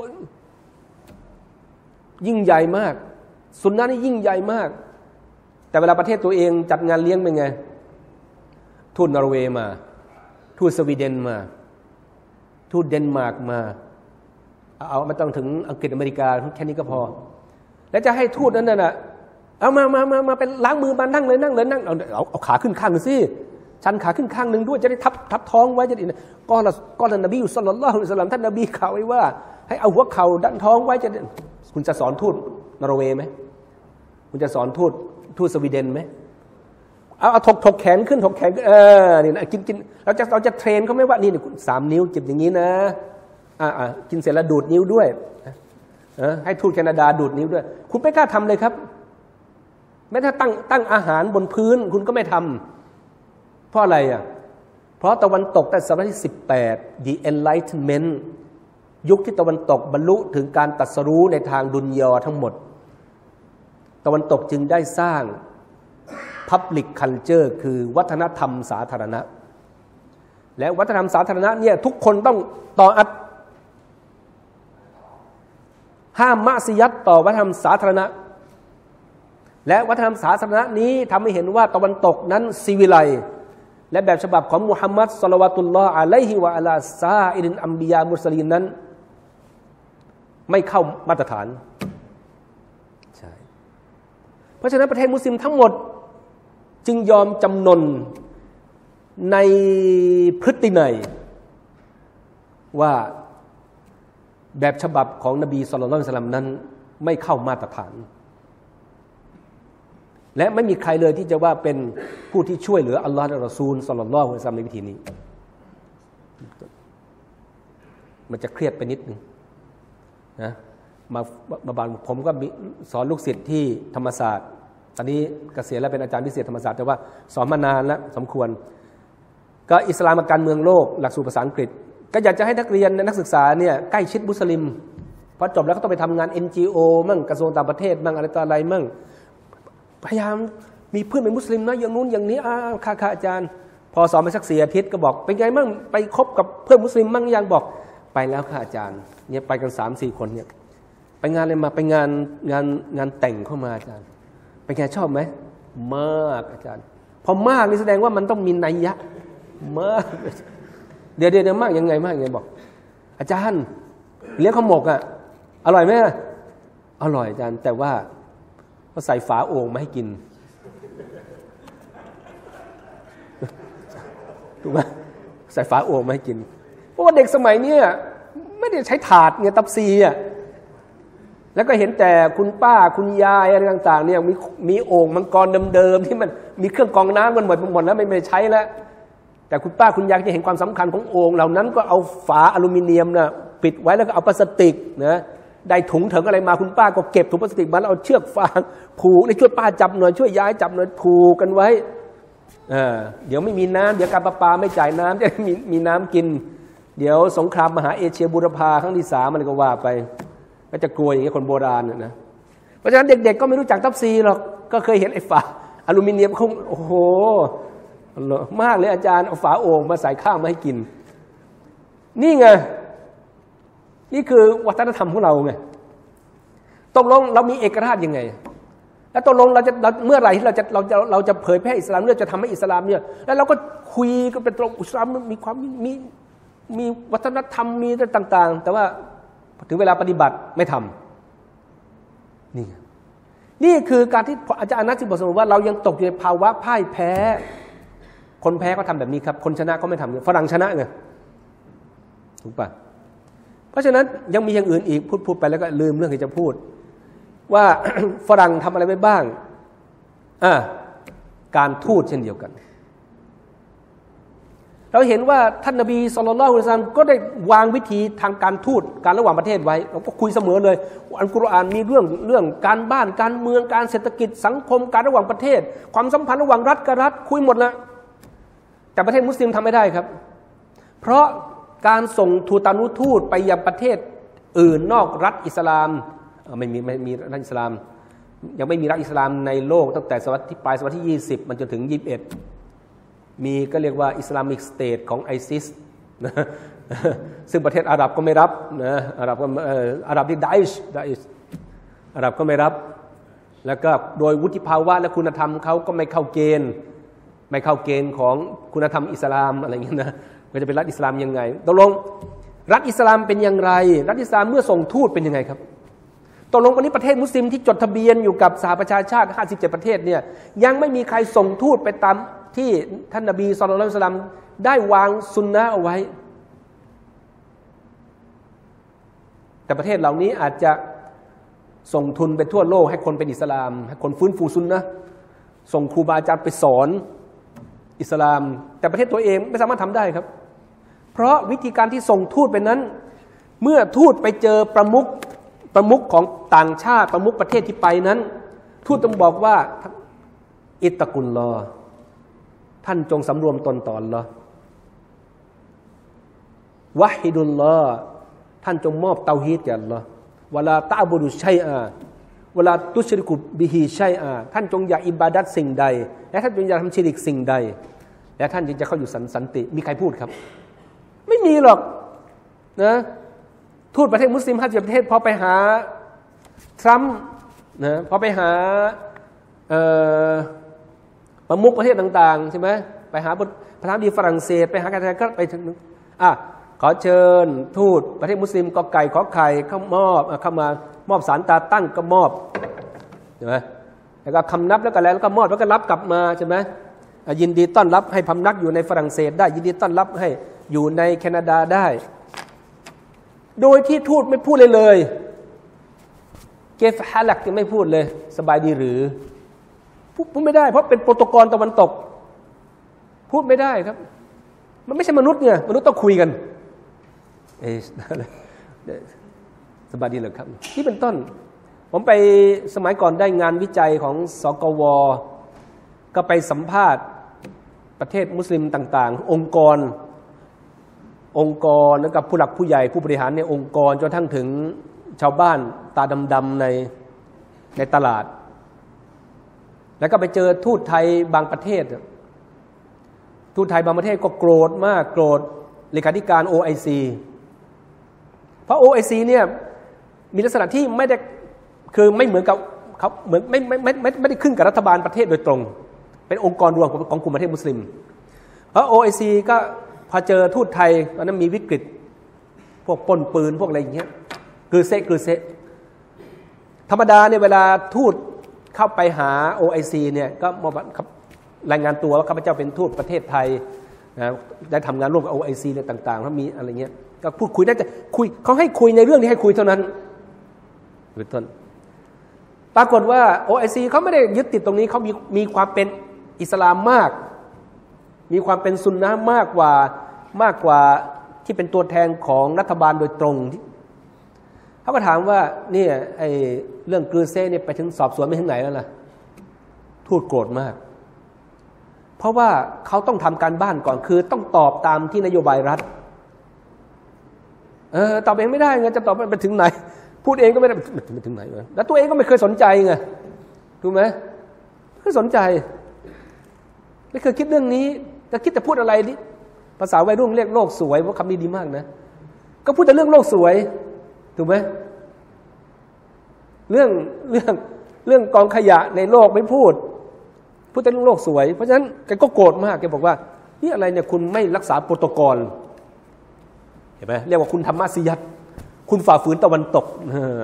ยิ่งใหญ่มากสุนนะนี่ยิ่งใหญ่มากแต่เวลาประเทศตัวเองจัดงานเลี้ยงเป็นไงทูตนอร์เวย์มาทูตสวีเดนมาทูตเดนมาร์กมาเอาไม่ต้องถึงอังกฤษอเมริกาแค่นี้ก็พอแล้วจะให้ทูตนั้นน่ะเอามาเป็นล้างมือมานั่งเลยเอาขาขึ้นข้างหนึ่งสิชันขาขึ้นข้างหนึ่งด้วยจะได้ทับท้องไว้จะได้ก้อนนบีศ็อลลัลลอฮุอะลัยฮิวะซัลลัมท่านนบีกล่าวไว้ว่าให้เอาหัวเข่าดันท้องไว้จะคุณจะสอนทูตนอร์เวย์ไหมคุณจะสอนทูตสวีเดนไหมเอาถกแขนขึ้นถกแขนนี่นะกินเราจะเทรนเขาไหมว่านี่3 นิ้วจิบอย่างนี้นะกินเสร็จแล้วดูดนิ้วด้วยให้ทูตแคนาดาดูดนิ้วด้วยคุณไม่กล้าทำเลยครับแม้ถ้าตั้งอาหารบนพื้นคุณก็ไม่ทำเพราะอะไรเพราะตะวันตกแต่ศตวรรษที่18 The Enlightenment ยุคที่ตะวันตกบรรลุถึงการตรัสรู้ในทางดุนยาทั้งหมดตะวันตกจึงได้สร้าง Public Culture คือวัฒนธรรมสาธารณะและวัฒนธรรมสาธารณะเนี่ยทุกคนต้องต่ออัดห้ามมะซิยัตต่อวัฒนธรรมสาธารณะและวัฒนธรรมสาธารณะนี้ทำให้เห็นว่าตะวันตกนั้นซีวิไลและแบบฉบับของมุฮัมมัดศ็อลลัลลอฮุอะลัยฮิวะอะลาซาอิรินอัมบิยามุรสลีนนั้นไม่เข้ามาตรฐานใช่เพราะฉะนั้นประเทศมุสลิมทั้งหมดจึงยอมจำนนในพฤตินัยว่าแบบฉบับของนบีศ็อลลัลลอฮุอะลัยฮิวะซัลลัมนั้นไม่เข้ามาตรฐานและไม่มีใครเลยที่จะว่าเป็นผู้ที่ช่วยเหลืออัลลอฮ์และรอซูลศ็อลลัลลอฮุอะลัยฮิวะซัลลัมในวิธีนี้มันจะเครียดไปนิดนึงนะมาบานผมก็สอนลูกศิษย์ที่ธรรมศาสตร์ตอนนี้เกษียณแล้วเป็นอาจารย์พิเศษธรรมศาสตร์แต่ว่าสอนมานานแล้วสมควรก็อิสลามกับการเมืองโลกหลักสูตรภาษาอังกฤษก็อยากจะให้นักเรียนนักศึกษาเนี่ยใกล้ชิดมุสลิมพอจบแล้วก็ต้องไปทำงาน NGO มั่งกระทรวงต่างประเทศมั่งอะไรต่ออะไรมั่งพยายามมีเพื่อนเป็นมุสลิมนะอย่างนู้นอย่างนี้ค่ะอาจารย์พอสอนไปสัก4 อาทิตย์ก็บอกเป็นไงมั่งไปคบกับเพื่อนมุสลิมมั่งยังบอกไปแล้วค่ะอาจารย์เนี่ยไปกัน 3-4 คนเนี่ยไปงานอะไรมาไปงานแต่งเข้ามาอาจารย์เป็นไงชอบไหมมากอาจารย์พอมากนี่แสดงว่ามันต้องมีนัยยะมากเดี๋ยวมากยังไงบอกอาจารย์เลี้ยงข้าวหมกอร่อยไหมอร่อยอาจารย์แต่ว่าเขาใส่ฝาโอ่งมาให้กินถูกไหมใส่ฝาโอ่งมาให้กินเพราะว่าเด็กสมัยนี้ไม่ได้ใช้ถาดเนี่ยตับซีแล้วก็เห็นแต่คุณป้าคุณยายอะไรต่างๆเนี่ยมีโอ่งมังกรเดิมๆที่มันมีเครื่องกรองน้ำกันหมดแล้วไม่ใช้แล้วแต่คุณป้าคุณยายจะเห็นความสำคัญของโอ่งเหล่านั้นก็เอาฝาอลูมิเนียมนะปิดไว้แล้วก็เอาพลาสติกนะได้ถุงเถิงอะไรมาคุณป้าก็เก็บถุงพลาสติกมาแล้วเอาเชือกฟางผูกช่วยป้าจับหน่อยช่วยย้ายจับหน่อยผูกกันไว้เดี๋ยวไม่มีน้ำเดี๋ยวการประปาไม่จ่ายน้ำจะมีน้ำกินเดี๋ยวสงครามมหาเอเชียบูรพาครั้งที่3มันก็ว่าไปก็จะกลัวอย่างนี้คนโบราณนะเพราะฉะนั้นเด็กๆก็ไม่รู้จักตับซีหรอกก็เคยเห็นไอ้ฝาอลูมิเนียมคงโอ้โหมากเลยอาจารย์เอาฝาโอ่งมาใส่ข้าวมาให้กินนี่ไงนี่คือวัฒนธรรมของเราไงตกลงเรามีเอกราชยังไงแล้วตกลงเราเมื่อไหร่ที่เราจะเผยแพร่อิสลามจะทำให้อิสลามเนี่ยแล้วเราก็คุยกันเป็นตรงอิสลามมีความมีวัฒนธรรมมีต่างๆแต่ว่าถึงเวลาปฏิบัติไม่ทำนี่คือการที่อาจารย์อนัสบอกเสมอว่าเรายังตกอยู่ในภาวะพ่ายแพ้คนแพ้ก็ทำแบบนี้ครับคนชนะก็ไม่ทำฝรั่งชนะไงถูกปะเพราะฉะนั้นยังมีอย่างอื่นอีกพูดไปแล้วก็ลืมเรื่องที่จะพูดว่า ฝรั่งทำอะไรไปบ้างการทูตเช่นเดียวกันเราเห็นว่าท่านนบีศ็อลลัลลอฮุอะลัยฮิวะซัลลัมก็ได้วางวิธีทางการทูตการระหว่างประเทศไว้เราก็คุยเสมอเลยอัลกุรอานมีเรื่องการบ้านการเมืองการเศรษฐกิจสังคมการระหว่างประเทศความสัมพันธ์ระหว่างรัฐกับรัฐคุยหมดแล้วแต่ประเทศมุสลิมทำไม่ได้ครับเพราะการส่งทูตานุทูตไปยังประเทศอื่นนอกรัฐอิสลามไม่มีรัฐอิสลามยังไม่มีรัฐอิสลามในโลกตั้งแต่ปลายศตวรรษที่20มันจนถึง21มีก็เรียกว่าอิสลามิกสเตทของไอซิสนะซึ่งประเทศอาหรับก็ไม่รับนะอาหรับที่ไดช์อาหรับก็ไม่รับแล้วก็โดยวุฒิภาวะและคุณธรรมเขาก็ไม่เข้าเกณฑ์ของคุณธรรมอิสลามอะไรอย่างเงี้ยนะก็จะเป็นรัฐอิสลามยังไงตกลงรัฐอิสลามเป็นอย่างไรรัฐอิสลามเมื่อส่งทูตเป็นยังไงครับตกลงวันนี้ประเทศมุสลิมที่จดทะเบียนอยู่กับสหประชาชาติ57ประเทศเนี่ยยังไม่มีใครส่งทูตไปตามที่ท่านนบีศ็อลลัลลอฮุอะลัยฮิวะซัลลัมได้วางซุนนะห์เอาไว้แต่ประเทศเหล่านี้อาจจะส่งทุนไปทั่วโลกให้คนเป็นอิสลามให้คนฟื้นฟูซุนนะห์ส่งครูบาอาจารย์ไปสอนอิสลามแต่ประเทศตัวเองไม่สามารถทำได้ครับเพราะวิธีการที่ส่งทูตไปนั้นเมื่อทูตไปเจอประมุขของต่างชาติประมุขประเทศที่ไปนั้นทูตต้องบอกว่าอิตตะกุลลอฮ์ท่านจงสำรวมตนต่ออัลเลาะห์วะฮิดุลลอฮ์ท่านจงมอบเตาฮีดแก่อัลเลาะห์วะลาตะอ์บุดุชัยอาวะลาตุชริกุบิฮิชัยอาท่านจงอย่าอิบาดัตสิ่งใดและท่านจงอย่าทำชิริกสิ่งใดและท่านจึงจะเข้าอยู่สันติมีใครพูดครับไม่มีหรอกนะทูตประเทศมุสลิม50ประเทศพอไปหาทรัมป์นะพอไปหาประมุขประเทศต่างๆใช่ไหมไปหาประธานาธิบดีฝรั่งเศสไปหาใครก็ไปถึงขอเชิญทูตประเทศมุสลิมกอไก่ขอไข่เข้ามามอบสารตาตั้งก็มอบใช่ไหมแล้วก็คำนับแล้วก็มอบแล้วก็รับกลับมาใช่ไหมยินดีต้อนรับให้พำนักอยู่ในฝรั่งเศสได้ยินดีต้อนรับให้อยู่ในแคนาดาได้โดยที่ทูตไม่พูดเลยเกฟฮาลักไม่พูดเลยสบายดีหรือพูดไม่ได้เพราะเป็นโปรโตคอลตะวันตกพูดไม่ได้ครับมันไม่ใช่มนุษย์เนี่ยมนุษย์ต้องคุยกันสบายดีเหรอครับที่เป็นต้นผมไปสมัยก่อนได้งานวิจัยของสกว.ก็ไปสัมภาษณ์ประเทศมุสลิมต่างๆองค์กรแล้วกับผู้หลักผู้ใหญ่ผู้บริหารในองค์กรจนทั้งถึงชาวบ้านตาดำๆในตลาดแล้วก็ไปเจอทูตไทยบางประเทศทูตไทยบางประเทศก็โกรธมากโกรธเลขาธิการ OIC เพราะ OIC เนี่ยมีลักษณะที่ไม่ได้คือไม่เหมือนกับเขาเหมือนไม่ได้ขึ้นกับรัฐบาลประเทศโดยตรงเป็นองค์กรรวมของกลุ่มประเทศมุสลิมเพราะ OIC ก็พอเจอทูตไทยตอนนั้นมีวิกฤตพวกปล้นปืนพวกอะไรอย่างเงี้ยคือเซธรรมดาเนี่ยเวลาทูตเข้าไปหา OIC เนี่ยก็รายงานตัวว่าข้าพเจ้าเป็นทูตประเทศไทยนะได้ทำงานร่วมกับ OIC เนี่ยต่างๆแล้วมีอะไรเงี้ยก็พูดคุยได้แต่คุยเขาให้คุยในเรื่องที่ให้คุยเท่านั้นเป็นต้นปรากฏว่า OIC เขาไม่ได้ยึดติดตรงนี้เขามีความเป็นอิสลามมากมีความเป็นซุนนะห์มากกว่าที่เป็นตัวแทนของรัฐบาลโดยตรงเขาก็ถามว่าเนี่ยไอ้เรื่องกรือเซ่เนี่ยไปถึงสอบสวนไม่ถึงไหนแล้วล่ะทูตโกรธมากเพราะว่าเขาต้องทำการบ้านก่อนคือต้องตอบตามที่นโยบายรัฐตอบเองไม่ได้ไงจะตอบไปถึงไหนพูดเองก็ไม่ได้ไปถึงไหนแล้วตัวเองก็ไม่เคยสนใจไงถูกไหมไม่เคยสนใจไม่เคยคิดเรื่องนี้แต่คิดแต่พูดอะไรนี่ภาษาวัยรุ่นเรียกโลกสวยเพราะคำนี้ดีมากนะก็พูดแต่เรื่องโลกสวยถูกไหมเรื่องกองขยะในโลกไม่พูดแต่เรื่องโลกสวยเพราะฉะนั้นแกก็โกรธมากแกบอกว่านี่อะไรเนี่ยคุณไม่รักษาโปรโตคอลเห็นไหมเรียกว่าคุณทำมัสยิดคุณฝ่าฝืนตะวันตก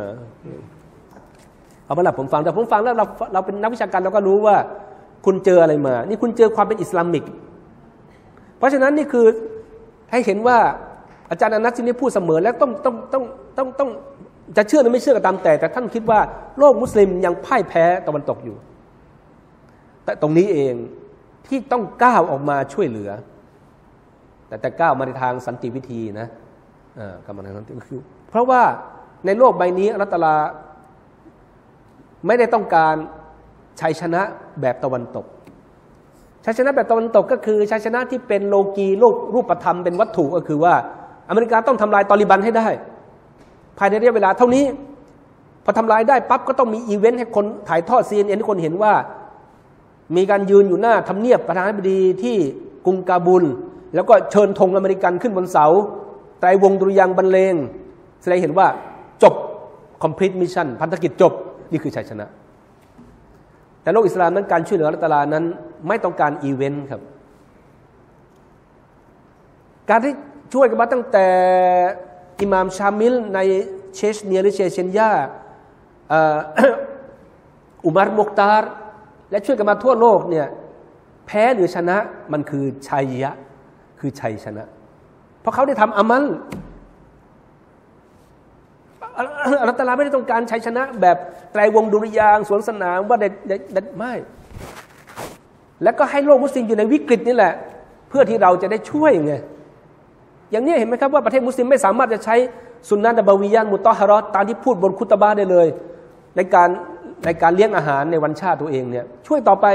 เอามาละผมฟังแล้วเราเป็นนักวิชาการเราก็รู้ว่าคุณเจออะไรมานี่คุณเจอความเป็นอิสลามิกเพราะฉะนั้นนี่คือให้เห็นว่าอาจารย์อนัสที่นี่พูดเสมอแล้วต้องจะเชื่อหรือไม่เชื่อก็ตามแต่ท่านคิดว่าโลกมุสลิมยังพ่ายแพ้ตะวันตกอยู่แต่ตรงนี้เองที่ต้องก้าวออกมาช่วยเหลือแต่ก้าวมาในทางสันติวิธีนะก้าวมาในทางสันติวิธีเพราะว่าในโลกใบนี้อัลเลาะห์ตะอาลาไม่ได้ต้องการชัยชนะแบบตะวันตกชัยชนะแบบตะวันตกก็คือชัยชนะที่เป็นโลกีรูปธรรมเป็นวัตถุก็คือว่าอเมริกาต้องทำลายตอลิบันให้ได้ภายในระยะเวลาเท่านี้พอทำลายได้ปั๊บก็ต้องมีอีเวนต์ให้คนถ่ายทอด CNN ให้คนเห็นว่ามีการยืนอยู่หน้าทำเนียบประธานาธิบดีที่กรุงกาบูลแล้วก็เชิญธงอเมริกันขึ้นบนเสาไตรวงดุริยางค์บรรเลงแสดงเห็นว่าจบ complete mission พันธกิจจบนี่คือชัยชนะแต่โลกอิสลามนั้นการช่วยเหลืออัลเลาะห์ตะอาลานั้นไม่ต้องการอีเวนต์ครับการที่ช่วยกันมาตั้งแต่อิหม่ามชามิลในเชชเนียหรือเชเชนยาอุมัรมุกตาร์และช่วยกันมาทั่วโลกเนี่ยแพ้หรือชนะมันคือชัยยะคือชัยชนะเพราะเขาได้ทำอามัลอัลเลาะห์ตะอาลาไม่ได้ต้องการชัยชนะแบบไตรวงดุริยางค์สวนสนามว่าได้ไม่แล้วก็ให้โลกมุสลิมอยู่ในวิกฤตนี่แหละเพื่อที่เราจะได้ช่วยไงอย่างนี้เห็นไหมครับว่าประเทศมุสลิมไม่สามารถจะใช้สุนนะนบวียะห์มุตอฮาเราะห์ตามที่พูดบนคุตบะห์ได้เลยในการเลี้ยงอาหารในวันชาติตัวเองเนี่ยช่วยต่อไป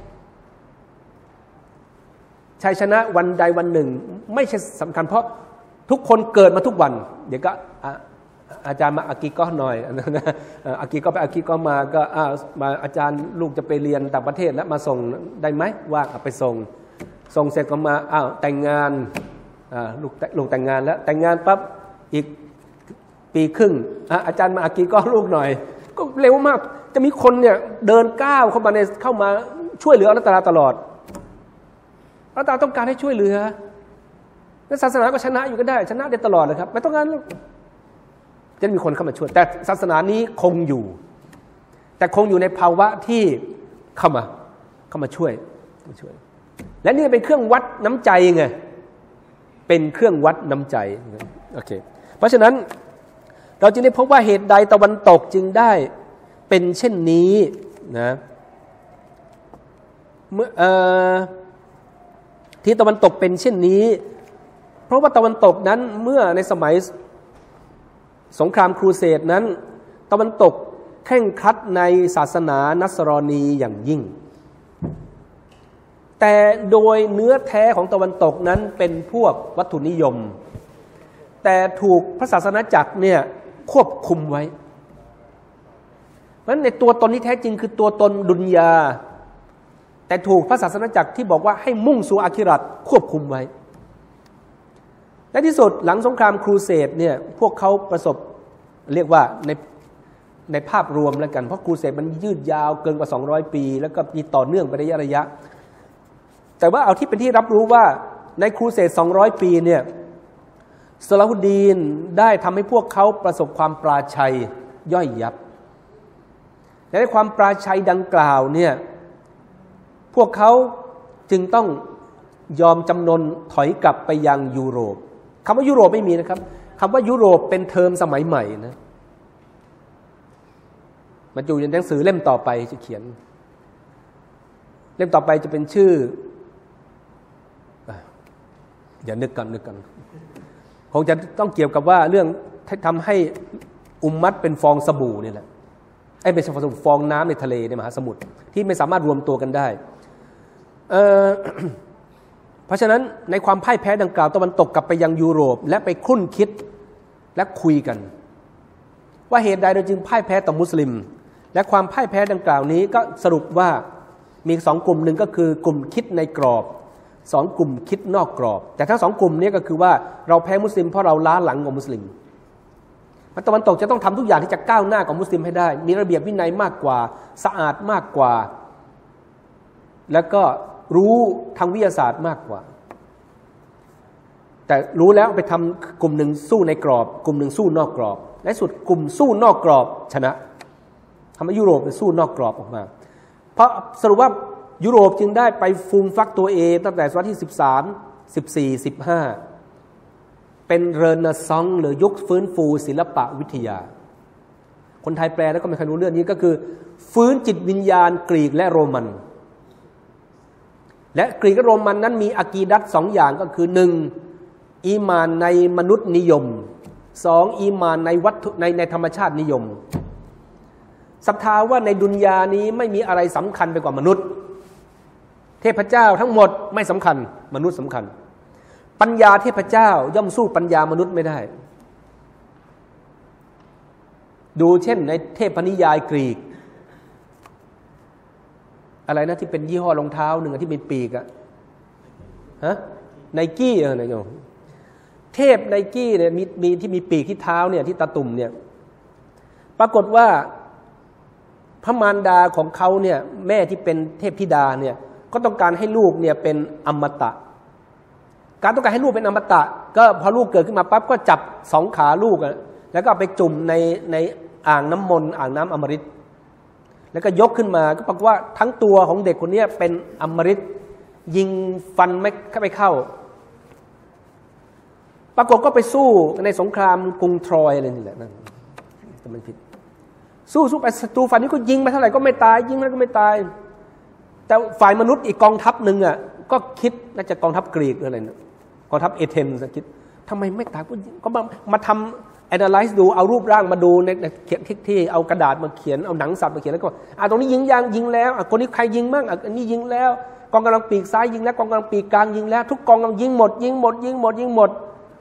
ชัยชนะวันใดวันหนึ่งไม่ใช่สำคัญเพราะทุกคนเกิดมาทุกวันเดี๋ยวก็อาจารย์มาอากีก็หน่อยอากีก็ไปอากีก็มาก็มาอาจารย์ลูกจะไปเรียนต่างประเทศแล้วมาส่งได้ไหมว่างไปส่งเสร็จก็มาแต่งงานลูกแต่งงานแล้วแต่งงานปั๊บอีกปีครึ่งอาจารย์มาอากีก็ลูกหน่อยก็เร็วมากจะมีคนเนี่ยเดินก้าวเข้ามาช่วยเหลืออัลเลาะห์ตะอาลาตลอดอัลเลาะห์ตะอาลาต้องการให้ช่วยเหลือและศาสนาก็ชนะอยู่ก็ได้ชนะได้ตลอดเลยครับไม่ต้องการจะมีคนเข้ามาช่วยแต่ศาสนานี้คงอยู่แต่คงอยู่ในภาวะที่เข้ามาช่วยและนี่เป็นเครื่องวัดน้ำใจไงเป็นเครื่องวัดน้ำใจโอเคเพราะฉะนั้นเราจึงได้พบว่าเหตุใดตะวันตกจึงได้เป็นเช่นนี้นะเมื่อที่ตะวันตกเป็นเช่นนี้เพราะว่าตะวันตกนั้นเมื่อในสมัยสงครามครูเสดนั้นตะวันตกเคร่งครัดในศาสนานัสรอนีอย่างยิ่งแต่โดยเนื้อแท้ของตะวันตกนั้นเป็นพวกวัตถุนิยมแต่ถูกพระศาสนาจักรเนี่ยควบคุมไว้เพราะฉะนั้นในตัวตนที่แท้จริงคือตัวตนดุนยาแต่ถูกพระศาสนาจักรที่บอกว่าให้มุ่งสู่อาคิเราะห์ควบคุมไว้และที่สุดหลังสงครามครูเสดเนี่ยพวกเขาประสบเรียกว่าในภาพรวมแล้วกันเพราะครูเสดมันยืดยาวเกินกว่า200ปีแล้วก็มีต่อเนื่องไประยะแต่ว่าเอาที่เป็นที่รับรู้ว่าในครูเสด200ปีเนี่ยซอลาฮุดดีนได้ทำให้พวกเขาประสบความปราชัยย่อยยับและในความปราชัยดังกล่าวเนี่ยพวกเขาจึงต้องยอมจำนนถอยกลับไปยังยุโรปคำว่ายุโรปไม่มีนะครับคำว่ายุโรปเป็นเทอมสมัยใหม่นะมันอยู่ในหนังสือเล่มต่อไปจะเขียนเล่มต่อไปจะเป็นชื่ออย่านึกกันคงจะต้องเกี่ยวกับว่าเรื่องทำให้อุมมัตเป็นฟองสบู่นี่แหละเป็นฟองน้ำในทะเลในมหาสมุทรที่ไม่สามารถรวมตัวกันได้เพราะฉะนั้นในความพ่ายแพ้ดังกล่าวตะวันตกกลับไปยังยุโรปและไปคุ้นคิดและคุยกันว่าเหตุใดเราจึงพ่ายแพ้ต่อมุสลิมและความพ่ายแพ้ดังกล่าวนี้ก็สรุปว่ามี2กลุ่มหนึ่งก็คือกลุ่มคิดในกรอบ2กลุ่มคิดนอกกรอบแต่ทั้ง2กลุ่มนี้ก็คือว่าเราแพ้มุสลิมเพราะเราล้าหลังกว่ามุสลิมตะวันตกจะต้องทำทุกอย่างที่จะก้าวหน้าของมุสลิมให้ได้มีระเบียบวินัยมากกว่าสะอาดมากกว่าแล้วก็รู้ทางวิทยาศาสตร์มากกว่าแต่รู้แล้วไปทำกลุ่มหนึ่งสู้ในกรอบกลุ่มหนึ่งสู้นอกกรอบและสุดกลุ่มสู้นอกกรอบชนะทำให้ยุโรปสู้นอกกรอบออกมาเพราะสรุปว่ายุโรปจึงได้ไปฟูมฟักตัวเองตั้งแต่ศตวรรษที่13 14 15เป็นเรเนซองส์หรือยุคฟื้นฟูศิลปะวิทยาคนไทยแปลแล้วก็ไม่เคยรู้เรื่องนี้ก็คือฟื้นจิตวิญญาณกรีกและโรมันและกรีกและโรมันนั้นมีอะกีดัตสองอย่างก็คือ1อีมานในมนุษย์นิยม2อีมานในวัตถุในธรรมชาตินิยมศรัทธาว่าในดุนยานี้ไม่มีอะไรสำคัญไปกว่ามนุษย์เทพเจ้าทั้งหมดไม่สำคัญมนุษย์สำคัญปัญญาเทพเจ้าย่อมสู้ปัญญามนุษย์ไม่ได้ดูเช่นในเทพนิยายกรีกอะไรนะที่เป็นยี่ห้อรองเท้าหนึ่งที่เป็นปีกอะฮะไนกี้อะไรเงี้ยเทพไนกี้เนี่ยมีที่มีปีกที่เท้าเนี่ยที่ตาตุ่มเนี่ยปรากฏว่าพระมารดาของเขาเนี่ยแม่ที่เป็นเทพธิดาเนี่ยก็ต้องการให้ลูกเนี่ยเป็นอมตะการต้องการให้ลูกเป็นอมตะก็พอลูกเกิดขึ้นมาปั๊บก็จับสองขาลูกแล้วก็ไปจุ่มในอ่างน้ำมนต์อ่างน้ำอมฤตแล้วก็ยกขึ้นมาก็ปรากฏว่าทั้งตัวของเด็กคนนี้เป็นอมฤตยิงฟันไม่เข้าปรากฏก็ไปสู้ในสงครามกรุงทรอยอะไรนี่แหละนั่นแต่มันผิดสู้ไปศัตรูฝ่ายนี้ก็ยิงไปเท่าไหร่ก็ไม่ตายยิงไปก็ไม่ตายแต่ฝ่ายมนุษย์อีกกองทัพหนึ่งอ่ะก็คิดน่าจะกองทัพกรีกอะไรเนี่ยกองทัพเอเธนส์คิดทำไมไม่ตายก็มาทำanalyze ดูเอารูปร่างมาดูในเขียนที่เอากระดาษมาเขียนเอาหนังสัตว์มาเขียนแล้วก็ตรงนี้ยิงแล้วคนนี้ใครยิงมั่งอันนี้ยิงแล้วกองกำลังปีกซ้ายยิงแล้วกองกำลังปีกกลางยิงแล้วทุกกองกำลังยิงหมด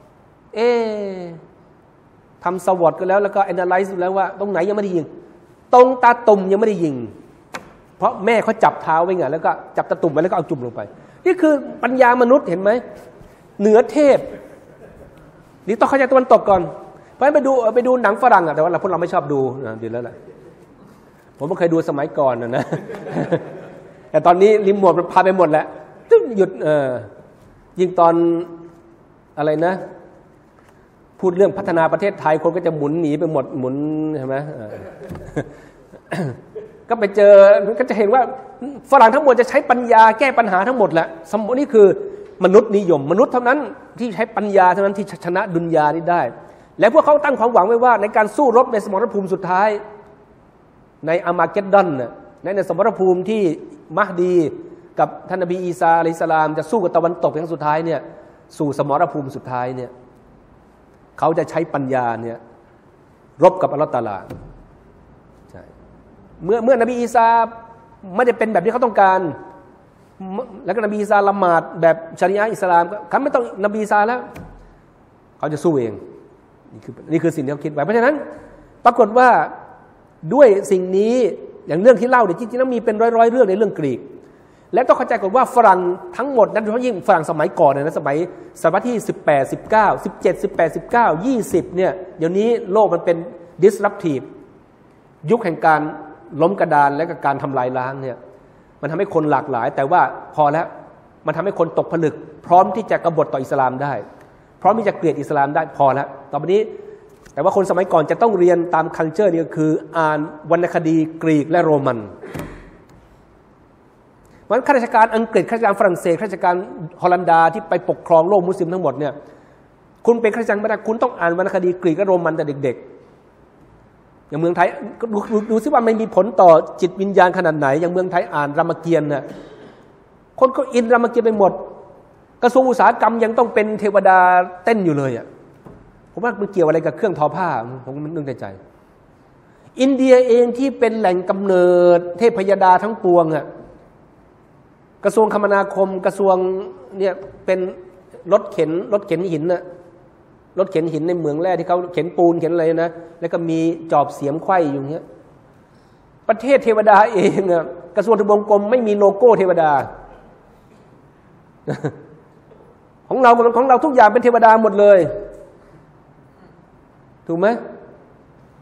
ทำสวอตกันแล้วก็ analyze ดูแล้วว่าตรงไหนยังไม่ได้ยิงตรงตาตุ่มยังไม่ได้ยิงเพราะแม่เขาจับเท้าไว้ไงแล้วก็จับตาตุ่มไว้แล้วก็เอาจุ่มลงไปนี่คือปัญญามนุษย์เห็นไหมเหนือเทพนี่ต้องเข้าใจตะวันตกก่อนเพราะไปดูหนังฝรั่งแต่ว่าพวกเราไม่ชอบดูดีแล้วแหละผมไม่เคยดูสมัยก่อนนะแต่ตอนนี้รีโมทมันพาไปหมดแล้วหยุดยิ่งตอนอะไรนะพูดเรื่องพัฒนาประเทศไทยคนก็จะหมุนหนีไปหมดหมุนใช่ไหมก็ไปเจอก็จะเห็นว่าฝรั่งทั้งหมดจะใช้ปัญญาแก้ปัญหาทั้งหมดแหละสมมตินี่คือมนุษย์นิยมมนุษย์เท่านั้นที่ใช้ปัญญาเท่านั้นที่ชนะดุนยานี้ได้และพวกเขาตั้งความหวังไว้ว่าในการสู้รบในสมรภูมิสุดท้ายในอามาเกดดอนในสมรภูมิที่มะฮดีกับท่านนบีอีสาอะลัยฮิสสลามจะสู้กับตะวันตกครั้งสุดท้ายเนี่ยสู่สมรภูมิสุดท้ายเนี่ยเขาจะใช้ปัญญาเนี่ยรบกับอัลเลาะห์ตะอาลาใช่เมื่อนบีอีสาไม่ได้เป็นแบบที่เขาต้องการแล้วก็นบีอีสาละหมาดแบบชะรีอะห์อิสลามเขาไม่ต้องนบีอีสาแล้วเขาจะสู้เองนี่คือสิ่งที่เขาคิดไว้เพราะฉะนั้นปรากฏว่าด้วยสิ่งนี้อย่างเรื่องที่เล่าเนี่ยจริงๆแล้วมีเป็นร้อยเรื่องในเรื่องกรีกและต้องเข้าใจก่อนว่าฝรั่งทั้งหมดนั้นโดยเฉพาะยิ่งฝรั่งสมัยก่อนนะสมัยศตวรรษที่18 19 17 18 19 20เนี่ยเดี๋ยวนี้โลกมันเป็น disruptive ยุคแห่งการล้มกระดานและก็การทำลายล้างเนี่ยมันทำให้คนหลากหลายแต่ว่าพอแล้วมันทำให้คนตกผลึกพร้อมที่จะกบฏต่ออิสลามได้พร้อมที่จะเกลียดอิสลามได้พอแล้วต่อไปนี้แต่ว่าคนสมัยก่อนจะต้องเรียนตาม culture นี่ก็คืออ่านวรรณคดีกรีกและโรมันมันข้าราชการอังกฤษข้าราชการฝรั่งเศสข้าราชการฮอลันดาที่ไปปกครองโลกมุสลิมทั้งหมดเนี่ยคุณเป็นข้าราชการไม่ได้คุณต้องอ่านวรรณคดีกรีกและโรมันแต่เด็กๆอย่างเมืองไทยดูซิว่ามันมีผลต่อจิตวิญญาณขนาดไหนอย่างเมืองไทยอ่านรามเกียรติ์น่ะคนก็อินรามเกียรติ์ไปหมดกระทรวงอุตสาหกรรมยังต้องเป็นเทวดาเต้นอยู่เลยอ่ะผมว่ามันเกี่ยวอะไรกับเครื่องทอผ้าผมมันนึกในใจอินเดียเองที่เป็นแหล่งกำเนิดเทพยดาทั้งปวงอ่ะกระทรวงคมนาคมกระทรวงเนี่ยเป็นรถเข็นหินน่ะรถเข็นหินในเมืองแร่ที่เขาเข็นปูนเข็นอะไรนะแล้วก็มีจอบเสียมไขว้อยู่อย่างเงี้ยประเทศเทวดาเองอ่ะกระทรวงทบวงกรมไม่มีโลโก้เทวดาของเราทุกอย่างเป็นเทวดาหมดเลยถูกไหม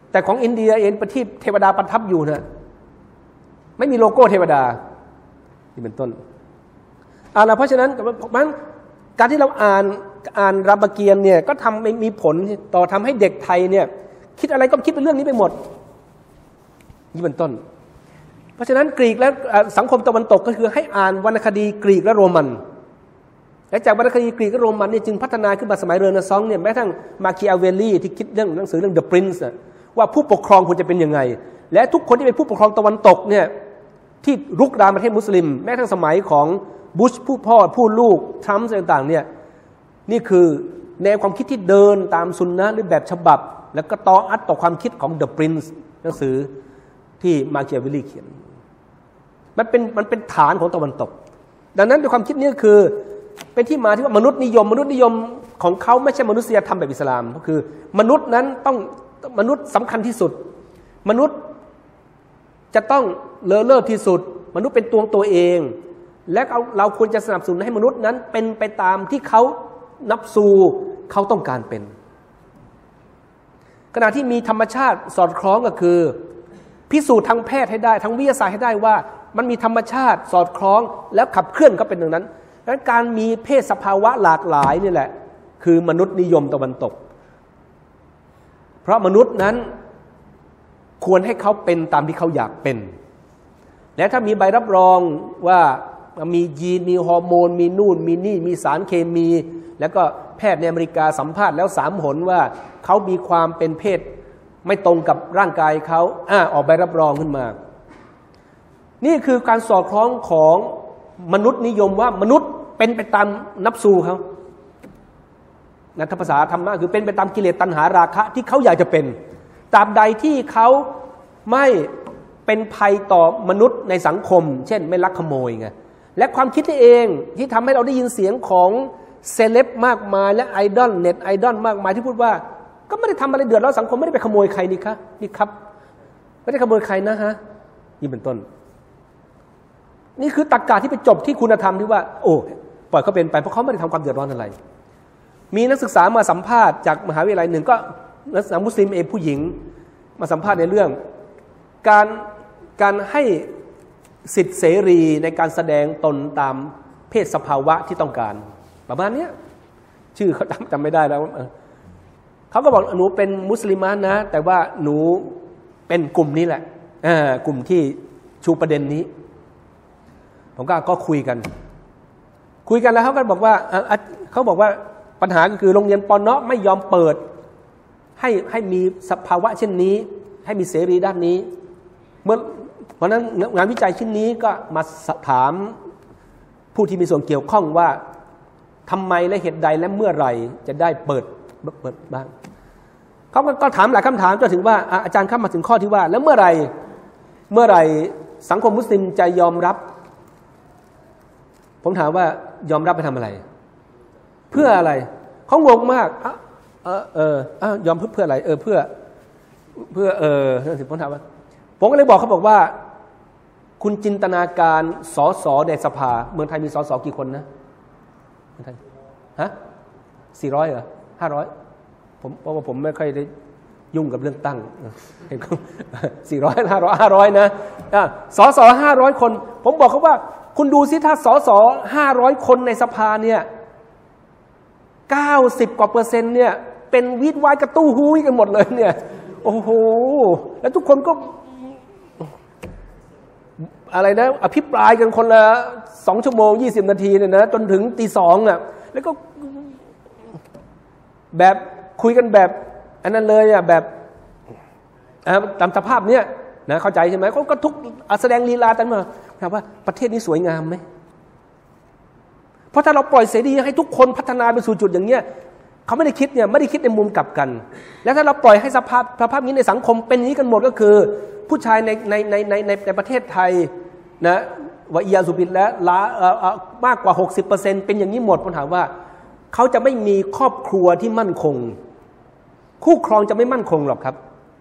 แต่ของอินเดียเองประทีปเทวดาประทับอยู่นะไม่มีโลโก้เทวดานี่เป็นต้นเพราะฉะนั้นการที่เราอ่านรามเกียรติ์เนี่ยก็ทำมีผลต่อทำให้เด็กไทยเนี่ยคิดอะไรก็คิดเป็นเรื่องนี้ไปหมดนี่เป็นต้นเพราะฉะนั้นกรีกและสังคมตะวันตกก็คือให้อ่านวรรณคดีกรีกและโรมันและจากวรรณคดีกรีกและโรมันเนี่ยจึงพัฒนาขึ้นมาสมัยเรเนซองส์เนี่ยแม้กระทั่งมาคิอาเวลลี่ที่คิดเรื่องหนังสือเรื่อง The Prince ว่าผู้ปกครองควรจะเป็นยังไงและทุกคนที่เป็นผู้ปกครองตะวันตกเนี่ยที่รุกรานประเทศมุสลิมแม้กระทั่งสมัยของบุชผู้พ่อผู้ลูกทรัมป์ต่างๆเนี่ยนี่คือแนวความคิดที่เดินตามซุนนะห์หรือแบบฉบับแล้วก็ต่ออัดต่อความคิดของ The Prince หนังสือที่มาคิอาเวลลี่เขียนมันเป็นฐานของตะวันตกดังนั้นด้วยความคิดนี้คือเป็นที่มาที่ว่ามนุษย์นิยมของเขาไม่ใช่มนุษยธรรมแบบอิสลามก็คือมนุษย์นั้นต้องมนุษย์สำคัญที่สุดมนุษย์จะต้องเลอเลิศที่สุดมนุษย์เป็นตัวเองและเราควรจะสนับสนุนให้มนุษย์นั้นเป็นไปตามที่เขานับสู่เขาต้องการเป็นขณะที่มีธรรมชาติสอดคล้องก็คือพิสูจน์ทางแพทย์ให้ได้ทางวิทยาศาสตร์ให้ได้ว่ามันมีธรรมชาติสอดคล้องแล้วขับเคลื่อนก็เป็นอย่างนั้นดังนั้นการมีเพศสภาวะหลากหลายนี่แหละคือมนุษย์นิยมตะวันตกเพราะมนุษย์นั้นควรให้เขาเป็นตามที่เขาอยากเป็นและถ้ามีใบรับรองว่ามียีนมีฮอร์โมนมีนู่นมีนี่มีสารเคมีแล้วก็แพทย์ในอเมริกาสัมภาษณ์แล้ว3 หนว่าเขามีความเป็นเพศไม่ตรงกับร่างกายเขาออกใบรับรองขึ้นมานี่คือการสอดคล้องของมนุษย์นิยมว่ามนุษย์เป็นไปตามนับสูเขานะภาษาธรรมะคือเป็นไปตามกิเลสตัณหาราคะที่เขาอยากจะเป็นตราบใดที่เขาไม่เป็นภัยต่อมนุษย์ในสังคมเช่นไม่ลักขโมยไงและความคิดนี่เองที่ทำให้เราได้ยินเสียงของเซเลบมากมายและไอดอลเน็ตไอดอลมากมายที่พูดว่าก็ไม่ได้ทำอะไรเดือดร้อนสังคมไม่ได้ไปขโมยใครนี่ครับไม่ได้ขโมยใครนะฮะนี่เป็นต้นนี่คือตรรกะที่ไปจบที่คุณธรรมที่ว่าโอ้ปล่อยเขาเป็นไปเพราะเขาไม่ได้ทำความเดือดร้อนอะไรมีนักศึกษามาสัมภาษณ์จากมหาวิทยาลัยหนึ่งก็นักศึกษามุสลิมเองผู้หญิงมาสัมภาษณ์ในเรื่องการให้สิทธิเสรีในการแสดงตนตามเพศสภาวะที่ต้องการประมาณนี้ชื่อเขาจำไม่ได้แล้วเขาก็บอกหนูเป็นมุสลิมนะแต่ว่าหนูเป็นกลุ่มนี้แหละกลุ่มที่ชูประเด็นนี้ผมก็คุยกันแล้วเขาก็บอกว่าปัญหาก็คือโรงเรียนปนไม่ยอมเปิดให้มีสภาวะเช่นนี้ให้มีเสรีด้านนี้เพราะนั้นงานวิจัยชิ้นนี้ก็มาถามผู้ที่มีส่วนเกี่ยวข้องว่าทำไมและเหตุใดและเมื่อไหร่จะได้เปิดบ้างเขาก็ถามหลายคำถามจนถึงว่าอาจารย์เข้ามาถึงข้อที่ว่าแล้วเมื่อไหร่สังคมมุสลิมจะยอมรับผมถามว่ายอมรับไปทำอะไรเพื่ออะไรเขางงมากยอมเพื่ออะไรเพื่อผมถามว่าผมก็เลยบอกเขาบอกว่าคุณจินตนาการสสในสภาเมืองไทยมีสสกี่คนนะเมืองไทย400เหรอ500เพราะว่าผมไม่ค่อยได้ยุ่งกับเรื่องตั้ง400 500นะสส500คนผมบอกเขาว่าคุณดูสิถ้าสส500คนในสภาเนี่ย90 กว่า%เนี่ยเป็นวิดวายกระตู้ฮู้กันหมดเลยเนี่ยโอ้โหแล้วทุกคนก็อะไรนะอภิปรายกันคนละ2 ชั่วโมง20 นาทีเนี่ยนะจนถึงตี 2อ่ะแล้วก็แบบคุยกันแบบอันนั้นเลยอ่ะแบบตามสภาพเนี้ยนะเข้าใจใช่ไหมเขาก็ทุกแสดงลีลากันมาถามว่าประเทศนี้สวยงามไหมเพราะถ้าเราปล่อยเสรีให้ทุกคนพัฒนาไปสู่จุดอย่างเนี้ยเขาไม่ได้คิดในมุมกลับกันแล้วถ้าเราปล่อยให้สภาพนี้ในสังคมเป็นอย่างนี้กันหมดก็คือผู้ชายในประเทศไทยนะวะอียาซุบิลและมากกว่า 60% เป็นอย่างนี้หมดผมถามว่าเขาจะไม่มีครอบครัวที่มั่นคงคู่ครองจะไม่มั่นคงหรอกครับ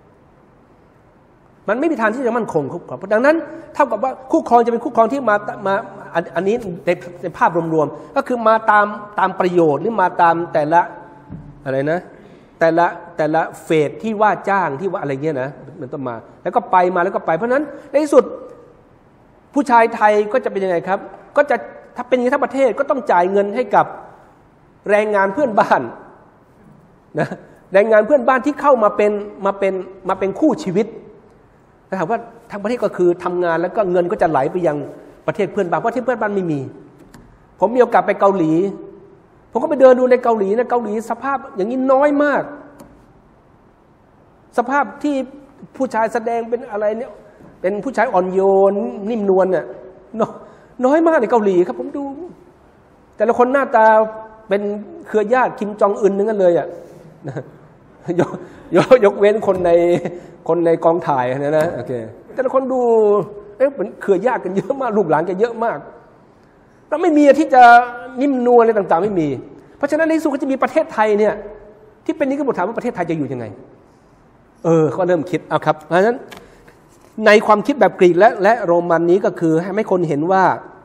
มันไม่มีทางที่จะมั่นคงคู่ครองดังนั้นเท่ากับว่าคู่ครองจะเป็นคู่ครองที่มาอันนี้ในภาพรวมๆก็คือมาตามประโยชน์หรือมาตามแต่ละอะไรนะแต่ละเฟสที่ว่าจ้างที่ว่าอะไรเงี้ยนะมันต้องมาแล้วก็ไปมาแล้วก็ไปเพราะนั้นในที่สุดผู้ชายไทยก็จะเป็นยังไงครับก็จะถ้าเป็นอย่างนี้ทั้งประเทศก็ต้องจ่ายเงินให้กับแรงงานเพื่อนบ้านนะแรงงานเพื่อนบ้านที่เข้ามาเป็นคู่ชีวิตแต่ถามว่าทั้งประเทศก็คือทำงานแล้วก็เงินก็จะไหลไปยังประเทศเพื่อนบ้านเพราะที่เพื่อนบ้านไม่มีผมมีโอกาสไปเกาหลีผมก็ไปเดินดูในเกาหลีนะเกาหลีสภาพอย่างนี้น้อยมากสภาพที่ผู้ชายแสดงเป็นอะไรเนี่ยเป็นผู้ชายอ่อนโยนนิ่มนวลเนี่ยน้อยมากในเกาหลีครับผมดูแต่ละคนหน้าตาเป็นเครือญาติคิมจองอึนนึงกันเลยอ่ะยกเว้นคนในกองถ่ายนะโอเคแต่ละคนดูเหมือนเครือญาติกันเยอะมากลูกหลานกันเยอะมากแล้วไม่มีที่จะนิ่มนวลอะไรต่างๆไม่มีเพราะฉะนั้นในสุดก็จะมีประเทศไทยเนี่ยที่เป็นนี้ก็บอกถามว่าประเทศไทยจะอยู่ยังไงเขาเริ่มคิดเอาครับเพราะฉะนั้นในความคิดแบบกรีกและโรมันนี้ก็คือให้คนเห็นว่า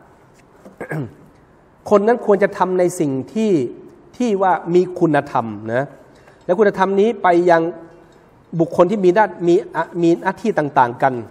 คนนั้นควรจะทำในสิ่งที่ว่ามีคุณธรรมนะและคุณธรรมนี้ไปยังบุคคลที่มีหน้าที่ต่างๆกัน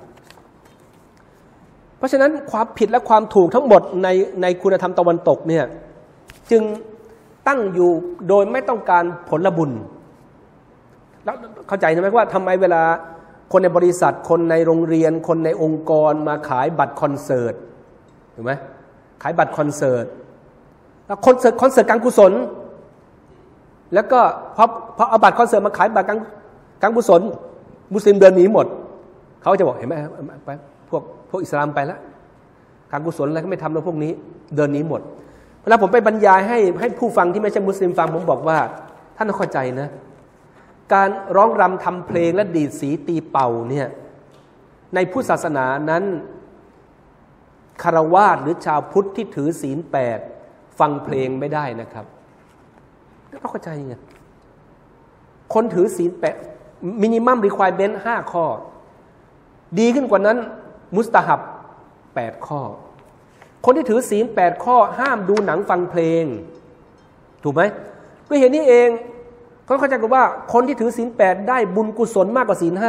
เพราะฉะนั้นความผิดและความถูกทั้งหมดในคุณธรรมตะวันตกเนี่ยจึงตั้งอยู่โดยไม่ต้องการผลบุญแล้วเข้าใจไหมว่าทำไมเวลาคนในบริษัทคนในโรงเรียนคนในองค์กรมาขายบัตรคอนเสิร์ตถูกไหมขายบัตรคอนเสิร์ตแล้วคอนเสิร์ตการกุศลแล้วก็พอเอาบัตรคอนเสิร์ตมาขายบัตรการกุศลมุสลิมเดินหนีหมดเขาจะบอกเห็นไหมไปพวกอิสลามไปแล้วการกุศลอะไรก็ไม่ทำแล้วพวกนี้เดินหนีหมดเวลาผมไปบรรยายให้ผู้ฟังที่ไม่ใช่มุสลิมฟังผมบอกว่าท่านต้องเข้าใจนะการร้องรำทำเพลงและดีดสีตีเป่าเนี่ยในพุทธศาสนานั้นคฤหัสถ์หรือชาวพุทธที่ถือศีล8ฟังเพลงไม่ได้นะครับต้องเข้าใจไงคนถือศีล8มินิมัมรีควายเมนต์5ข้อดีขึ้นกว่านั้นมุสตะฮับ8ข้อคนที่ถือศีล8ข้อห้ามดูหนังฟังเพลงถูกไหมก็เห็นนี่เองเขาเข้าใจกันว่าคนที่ถือศีล8ได้บุญกุศลมากกว่าศีล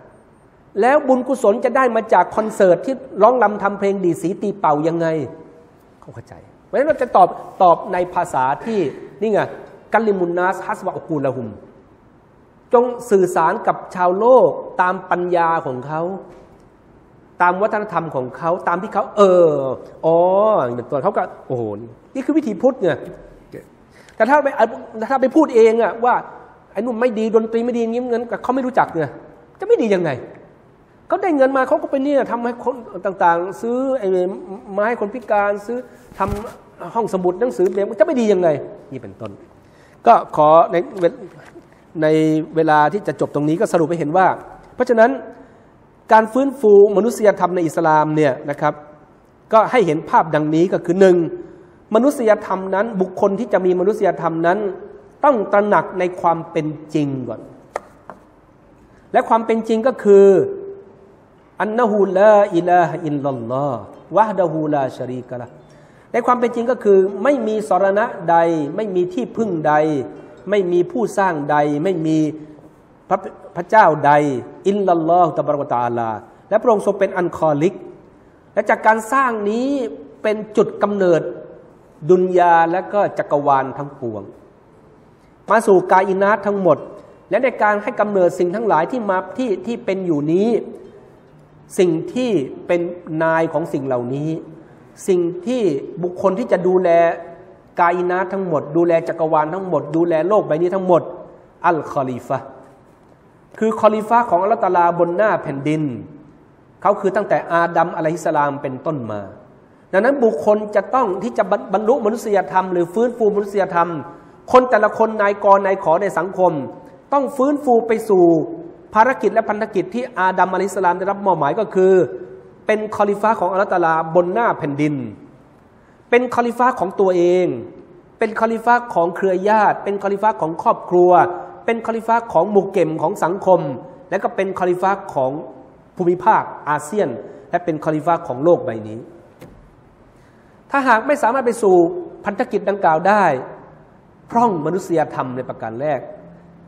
5แล้วบุญกุศลจะได้มาจากคอนเสิร์ตที่ร้องรำทำเพลงดีดสีตีเป่ายังไงเขาเข้าใจเพราะฉะนั้นเราจะตอบในภาษาที่นี่ไงกัลลิมุนนัสฮัสวะอุกูละฮุมจงสื่อสารกับชาวโลกตามปัญญาของเขาตามวัฒนธรรมของเขาตามที่เขาเป็นตัวเขาก็โอ้โหนี่คือวิธีพุทธไงแต่ถ้าไปพูดเองอะว่าไอ้นุ่มไม่ดีดนตรีไม่ดีเงี้ยเงินเขาไม่รู้จักไงจะไม่ดียังไงเขาได้เงินมาเขาก็ไปเนี่ยทำให้คนต่างๆซื้อไอ้ไม้คนพิการซื้อทำห้องสมุดหนังสือเรียนจะไม่ดียังไงนี่เป็นต้นก็ขอในเวลาที่จะจบตรงนี้ก็สรุปให้เห็นว่าเพราะฉะนั้นการฟื้นฟูมนุษยธรรมในอิสลามเนี่ยนะครับก็ให้เห็นภาพดังนี้ก็คือ1มนุษยธรรมนั้นบุคคลที่จะมีมนุษยธรรมนั้นต้องตระหนักในความเป็นจริงก่อนและความเป็นจริงก็คืออันนะฮูลาอิลาฮะอิลลัลลอฮ์วะฮ์ดะฮูลาชะรีกะละห์ในความเป็นจริงก็คือไม่มีสรณะใดไม่มีที่พึ่งใดไม่มีผู้สร้างใดไม่มีพระเจ้าใดอิลลัลลอฮุตะบารอกะวะตะอาลาและพระองค์ทรงเป็นอันคอลิกและจากการสร้างนี้เป็นจุดกำเนิดดุนยาและก็จักรวาลทั้งปวงมาสู่กาอินาตทั้งหมดและในการให้กำเนิดสิ่งทั้งหลายที่เป็นอยู่นี้สิ่งที่เป็นนายของสิ่งเหล่านี้สิ่งที่บุคคลที่จะดูแลกาอินาตทั้งหมดดูแลจักรวาลทั้งหมดดูแลโลกใบนี้ทั้งหมดอัลคอลีฟะคือคอลีฟะของอัลเลาะห์ตะอาลาบนหน้าแผ่นดินเขาคือตั้งแต่อาดัมอะลัยฮิสสลามเป็นต้นมาดังนั้นบุคคลจะต้องที่จะบรรลุมนุษยธรรมหรือฟื้นฟูมนุษยธรรมคนแต่ละคนนายกนายขอในสังคมต้องฟื้นฟูไปสู่ภารกิจและพันธกิจที่อาดัมอะลัยฮิสสลามได้รับมอบหมายก็คือเป็นคอลีฟะของอัลเลาะห์ตะอาลาบนหน้าแผ่นดินเป็นคอลีฟะของตัวเองเป็นคอลีฟะของเครือญาติเป็นคอลีฟะของครอบครัวเป็นคอลีฟะของหมู่เก็มของสังคมและก็เป็นคอลีฟะของภูมิภาคอาเซียนและเป็นคอลีฟะของโลกใบนี้ถ้าหากไม่สามารถไปสู่พันธกิจดังกล่าวได้พร่องมนุษยธรรมในประการแรก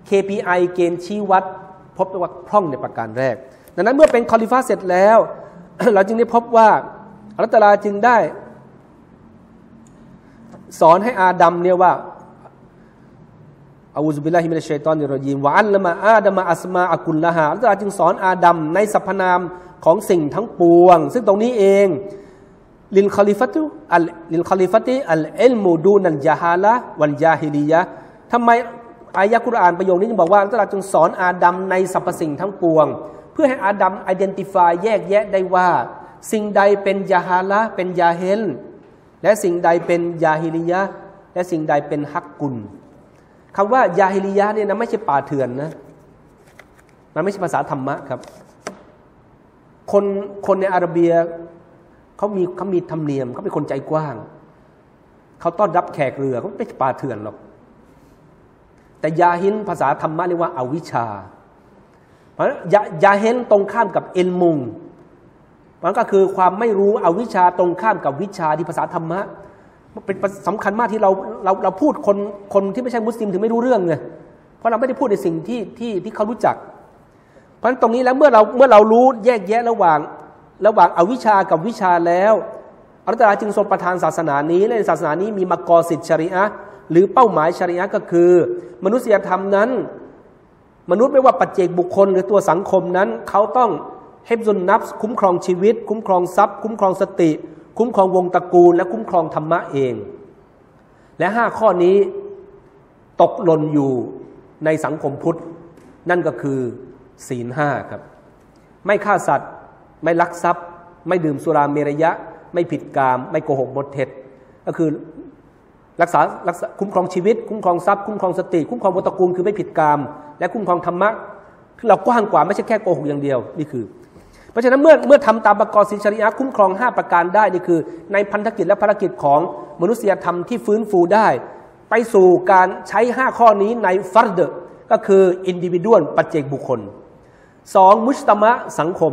KPI เกณฑ์ชี้วัดพบว่าพร่องในประการแรกดังนั้นเมื่อเป็นคอลิฟะเสร็จแล้ว เราจึงได้พบว่าอัลเลาะห์ตะอาลาจึงได้สอนให้อาดัมเนี่ยว่าอะอูซุบิลลาฮิมินัชชัยฏอนิรเราะญีมวะอัลละมะอาดัมอัสมาอะกุลละฮาอัลเลาะห์ตะอาลาจึงสอนอาดัมในสรรพนามของสิ่งทั้งปวงซึ่งตรงนี้เองลิลคอลิฟะตุอัลอิลมูดูนัลญะฮาละวัลญาฮิลียะห์ทำไมอายะกุรอานประโยคนี้จึงบอกว่าอัลเลาะห์ตะอาลาจึงสอนอาดัมในสรรพสิ่งทั้งปวงเพื่อให้อาดัม identify แยกแยะได้ว่าสิ่งใดเป็นญะฮาละเป็นญาฮิลและสิ่งใดเป็นญาฮิลียะห์และสิ่งใดเป็นฮักกุลคำว่ายาฮิลียะห์เนี่ยนะไม่ใช่ป่าเถื่อนนะมันไม่ใช่ภาษาธรรมะครับคนในอาระเบียเขามีธรรมเนียมเขาเป็นคนใจกว้างเขาต้อนรับแขกเรือเขาไม่ใช่ป่าเถื่อนหรอกแต่ยาฮิลภาษาธรรมะเรียกว่าอวิชชาเพราะยาฮิลตรงข้ามกับเอลมุงมันก็คือความไม่รู้อวิชชาตรงข้ามกับวิชาที่ภาษาธรรมะเป็นสำคัญมากที่เราพูดคนที่ไม่ใช่มุสลิมถึงไม่รู้เรื่องไงเพราะเราไม่ได้พูดในสิ่งที่เขารู้จักเพราะฉะนั้นตรงนี้แล้วเมื่อเรารู้แยกแยะระหว่างอวิชชากับวิชาแล้วอัลเลาะห์ตะอาลาจึงทรงประทานศาสนานี้และศาสนานี้มีมากอสิดชะรีอะห์หรือเป้าหมายชะรีอะห์ก็คือมนุษยธรรมนั้นมนุษย์ไม่ว่าปัจเจกบุคคลหรือตัวสังคมนั้นเขาต้องเฮฟซุนนัฟส์คุ้มครองชีวิตคุ้มครองทรัพย์คุ้มครองสติคุ้มครองวงตระกูลและคุ้มครองธรรมะเองและ5ข้อนี้ตกหล่นอยู่ในสังคมพุทธนั่นก็คือศีล5ครับไม่ฆ่าสัตว์ไม่ลักทรัพย์ไม่ดื่มสุราเมรยะไม่ผิดกามไม่โกหกบทเท็จก็คือรักษาคุ้มครองชีวิตคุ้มครองทรัพย์คุ้มครองสติคุ้มครองวงตระกูลคือไม่ผิดกามและคุ้มครองธรรมะคือเรากว้างกว่าไม่ใช่แค่โกหกอย่างเดียวนี่คือเพราะฉะนั้นเมื่อทำตามประกอบศีลชะรีอะห์คุ้มครอง5ประการได้นี่คือในพันธกิจและภารกิจของมนุษยธรรมที่ฟื้นฟูได้ไปสู่การใช้5ข้อนี้ในฟัรดก็คืออินดิวิดวลปัจเจกบุคคล2มุจตมะสังคม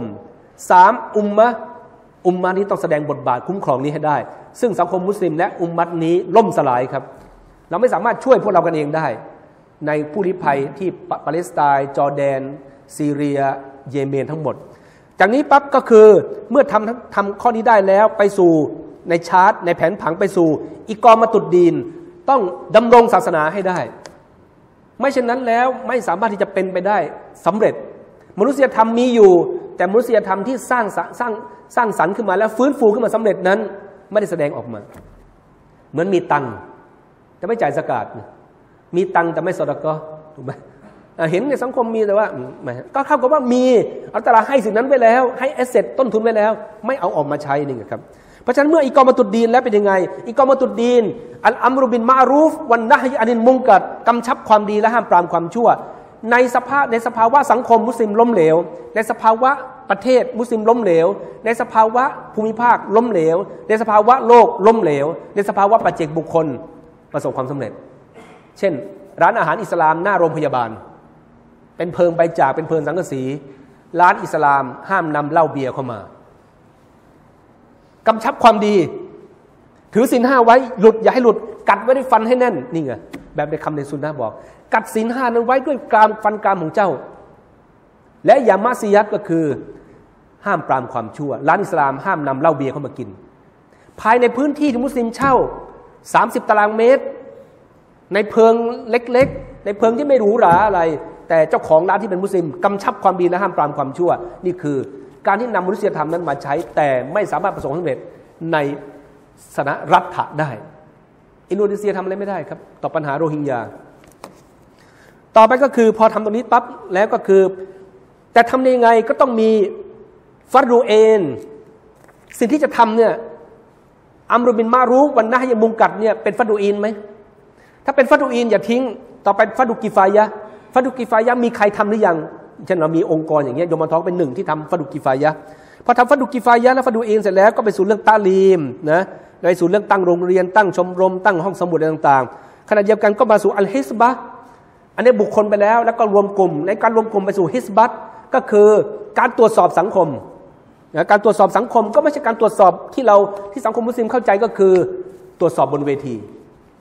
3อุมมะนี้ต้องแสดงบทบาทคุ้มครองนี้ให้ได้ซึ่งสังคมมุสลิมและอุมมะนี้ล่มสลายครับเราไม่สามารถช่วยพวกเรากันเองได้ในผู้ลี้ภัยที่ปาเลสไตน์จอร์แดนซีเรียเยเมนทั้งหมดจากนี้ปั๊บก็คือเมื่อทำข้อนี้ได้แล้วไปสู่ในชาร์ตในแผนผังไปสู่อิกอมะตุดดีนต้องดำรงศาสนาให้ได้ไม่เช่นนั้นแล้วไม่สามารถที่จะเป็นไปได้สำเร็จมนุษยธรรมมีอยู่แต่มนุษยธรรมที่สร้างสรรค์ขึ้นมาแล้วฟื้นฟูขึ้นมาสำเร็จนั้นไม่ได้แสดงออกมาเหมือนมีตังค์แต่ไม่จ่ายซะกาตมีตังค์แต่ไม่ซอดาเกาะห์ถูกไหมเห็นในสังคมมีแต่ว่าก็เข้ากับว่ามีอัลเลาะห์ตะอาลาให้สิ่งนั้นไปแล้วให้แอสเซทต้นทุนไปแล้วไม่เอาออกมาใช้นี่ครับเพราะฉะนั้นเมื่ออิกอมะตุดดีนแล้วเป็นยังไงอิกอมะตุดดีนอัลอัมรุบิลมะอรูฟวันนะฮยอันิลมุนกัรกำชับความดีและห้ามปรามความชั่วในสภาวะสังคมมุสลิมล้มเหลวในสภาวะประเทศมุสลิมล้มเหลวในสภาวะภูมิภาคล้มเหลวในสภาวะโลกล้มเหลวในสภาวะปัจเจกบุคคลประสบความสำเร็จเช่นร้านอาหารอิสลามหน้าโรงพยาบาลเป็นเพิงใบจากเป็นเพิงสังกะสีร้านอิสลามห้ามนำเหล้าเบียร์เข้ามากำชับความดีถือศีล5ไว้หลุดอย่าให้หลุดกัดไว้ด้วยฟันให้แน่นนี่ไงแบบในคำในซุนนะห์บอกกัดศีล5นั้นไว้ด้วยกรามฟันกรามของเจ้าและอย่ามะซียัตก็คือห้ามปรามความชั่วร้านอิสลามห้ามนำเหล้าเบียร์เข้ามากินภายในพื้นที่ที่มุสลิมเช่า30ตารางเมตรในเพิงเล็กๆในเพิงที่ไม่หรูหราอะไรแต่เจ้าของร้านที่เป็นมุสลิมกำชับความดีและห้ามปรามความชั่วนี่คือการที่นำมนุษยธรรมนั้นมาใช้แต่ไม่สามารถประสบความสำเร็จในสนรัฐะได้อินโดนีเซียทำอะไรไม่ได้ครับต่อปัญหาโรฮิงญาต่อไปก็คือพอทำตรงนี้ปั๊บแล้วก็คือแต่ทำยังไงก็ต้องมีฟัรดูเอนสิ่งที่จะทำเนี่ยอัมรุบิลมารูฟวันนะฮยอันิลมุนกัรเนี่ยเป็นฟัรดูอีนไหมถ้าเป็นฟัรดูอีนอย่าทิ้งต่อไปฟัรดูกิฟายะห์ฟัรดูกิฟายะห์มีใครทำหรือยังเช่นเรามีองค์กรอย่างเงี้ยยมท้องเป็นหนึ่งที่ทำฟัรดูกิฟายะห์พอทำฟัรดูกิฟายะห์แล้วฟัรดูอีนเสร็จแล้วก็ไปสู่เรื่องตาลีมนะไปสู่เรื่องตั้งโรงเรียนตั้งชมรมตั้งห้องสมุดอะไรต่างๆขณะเดียวกันก็มาสู่อัลฮิสบะห์อันนี้บุคคลไปแล้วก็รวมกลุ่มในการรวมกลุ่มไปสู่ฮิสบัตก็คือการตรวจสอบสังคมการตรวจสอบสังคมก็ไม่ใช่การตรวจสอบที่สังคมมุสลิมเข้าใจก็คือตรวจสอบบนเวที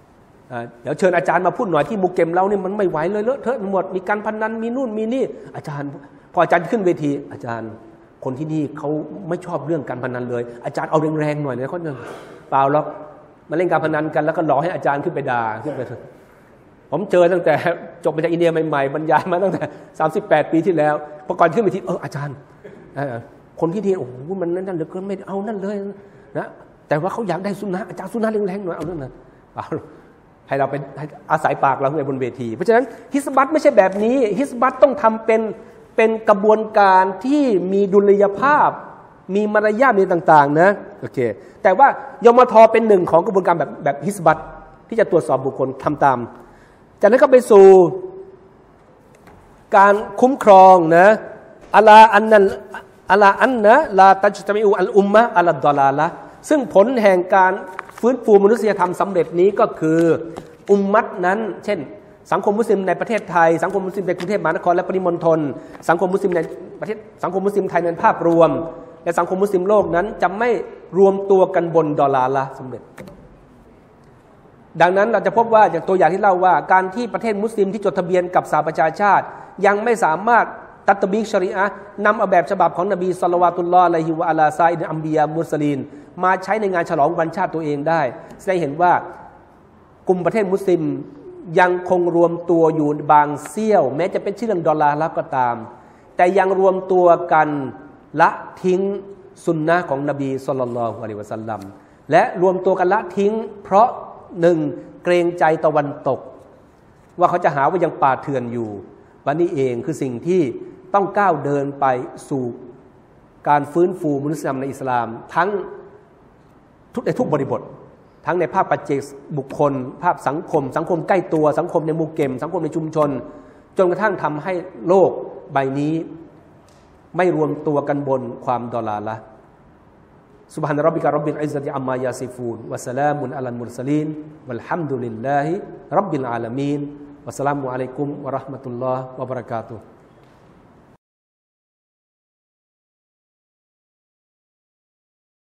เดี๋ยวเชิญอาจารย์มาพูดหน่อยที่มุกเกมเราเนี่ยมันไม่ไหวเลยเลอะเทอะหมดมีการพนันมีนู่นมีนี่อาจารย์พออาจารย์ขึ้นเวทีอาจารย์คนที่นี่เขาไม่ชอบเรื่องการพนันเลยอาจารย์เอาแรงๆหน่อยเลยเขาเนี่ยเปล่าหรอกมาเล่นการพนันกันแล้วก็หลอกให้อาจารย์ขึ้นไปด่าขึ้นไปเถอะผมเจอตั้งแต่จบมาจากอินเดียใหม่ๆบรรยายมาตั้งแต่38 ปีที่แล้วพอก่อนขึ้นเวทีอาจารย์คนที่นี่โอ้โหมันนั่นเหลือเกินไม่เอานั่นเลยนะแต่ว่าเขาอยากได้สุนนะอาจารย์สุนนะแรงๆหน่อยเอานั่นนะให้เราเป็นอาศัยปากเราในบนเวทีเพราะฉะนั้นฮิสบัตไม่ใช่แบบนี้ฮิสบัตต้องทำเป็นกระบวนการที่มีดุลยภาพมีมารยาทมีต่างๆนะโอเคแต่ว่ายมทเป็นหนึ่งของกระบวนการแบบฮิสบัตที่จะตรวจสอบบุคคลทำตามจากนั้นก็ไปสู่การคุ้มครองนะอัลาอันนะลาตัจตะมิอูอัลอุมมะอัลดอลาละซึ่งผลแห่งการฟื้นฟูมนุษยธรรมสำเร็จนี้ก็คืออุมมัตนั้นเช่นสังคมมุสลิมในประเทศไทยสังคมมุสลิมในกรุงเทพมหานครและปริมณฑลสังคมมุสลิมในประเทศสังคมมุสลิมไทยในภาพรวมและสังคมมุสลิมโลกนั้นจะไม่รวมตัวกันบนดอลลาร์ละสำเร็จดังนั้นเราจะพบว่าอย่างตัวอย่างที่เล่าว่าการที่ประเทศมุสลิมที่จดทะเบียนกับสหประชาชาติยังไม่สามารถตัตบิกชริอะห์นำเอาแบบฉบับของนบีศ็อลลัลลอฮุอะลัยฮิวะอะลาซาอิดอัมบิยามุรสลีนมาใช้ในงานฉลองวันชาติตัวเองได้แสดงเห็นว่ากลุ่มประเทศมุสลิมยังคงรวมตัวอยู่บางเสี้ยวแม้จะเป็นชื่อเรื่องดอลลาร์ละก็ตามแต่ยังรวมตัวกันละทิ้งสุนนะของนบีศ็อลลัลลอฮุอะลัยฮิวะซัลลัมและรวมตัวกันละทิ้งเพราะหนึ่งเกรงใจตะวันตกว่าเขาจะหาว่ายังป่าเถื่อนอยู่วันนี้เองคือสิ่งที่ต้องก้าวเดินไปสู่การฟื้นฟูมนุษยธรรมในอิสลามทั้งในทุกบริบททั้งในภาพปัจเจกบุคคลภาพสังคมใกล้ตัวสังคมในหมู่เกมสังคมในชุมชนจนกระทั่งทำให้โลกใบนี้ไม่รวมตัวกันบนความดอลลาร์ละซุบฮานะร็อบบิกะร็อบบิลอิซซะติอัมมายาซิฟูนวะสลามุนอะลัลมุรสลีนวัลฮัมดุลิลลาฮิร็อบบิลอาลามีนวัสสลามุอะลัยกุมวะเราะห์มะตุลลอฮ์วะบะเราะกาตุฮ์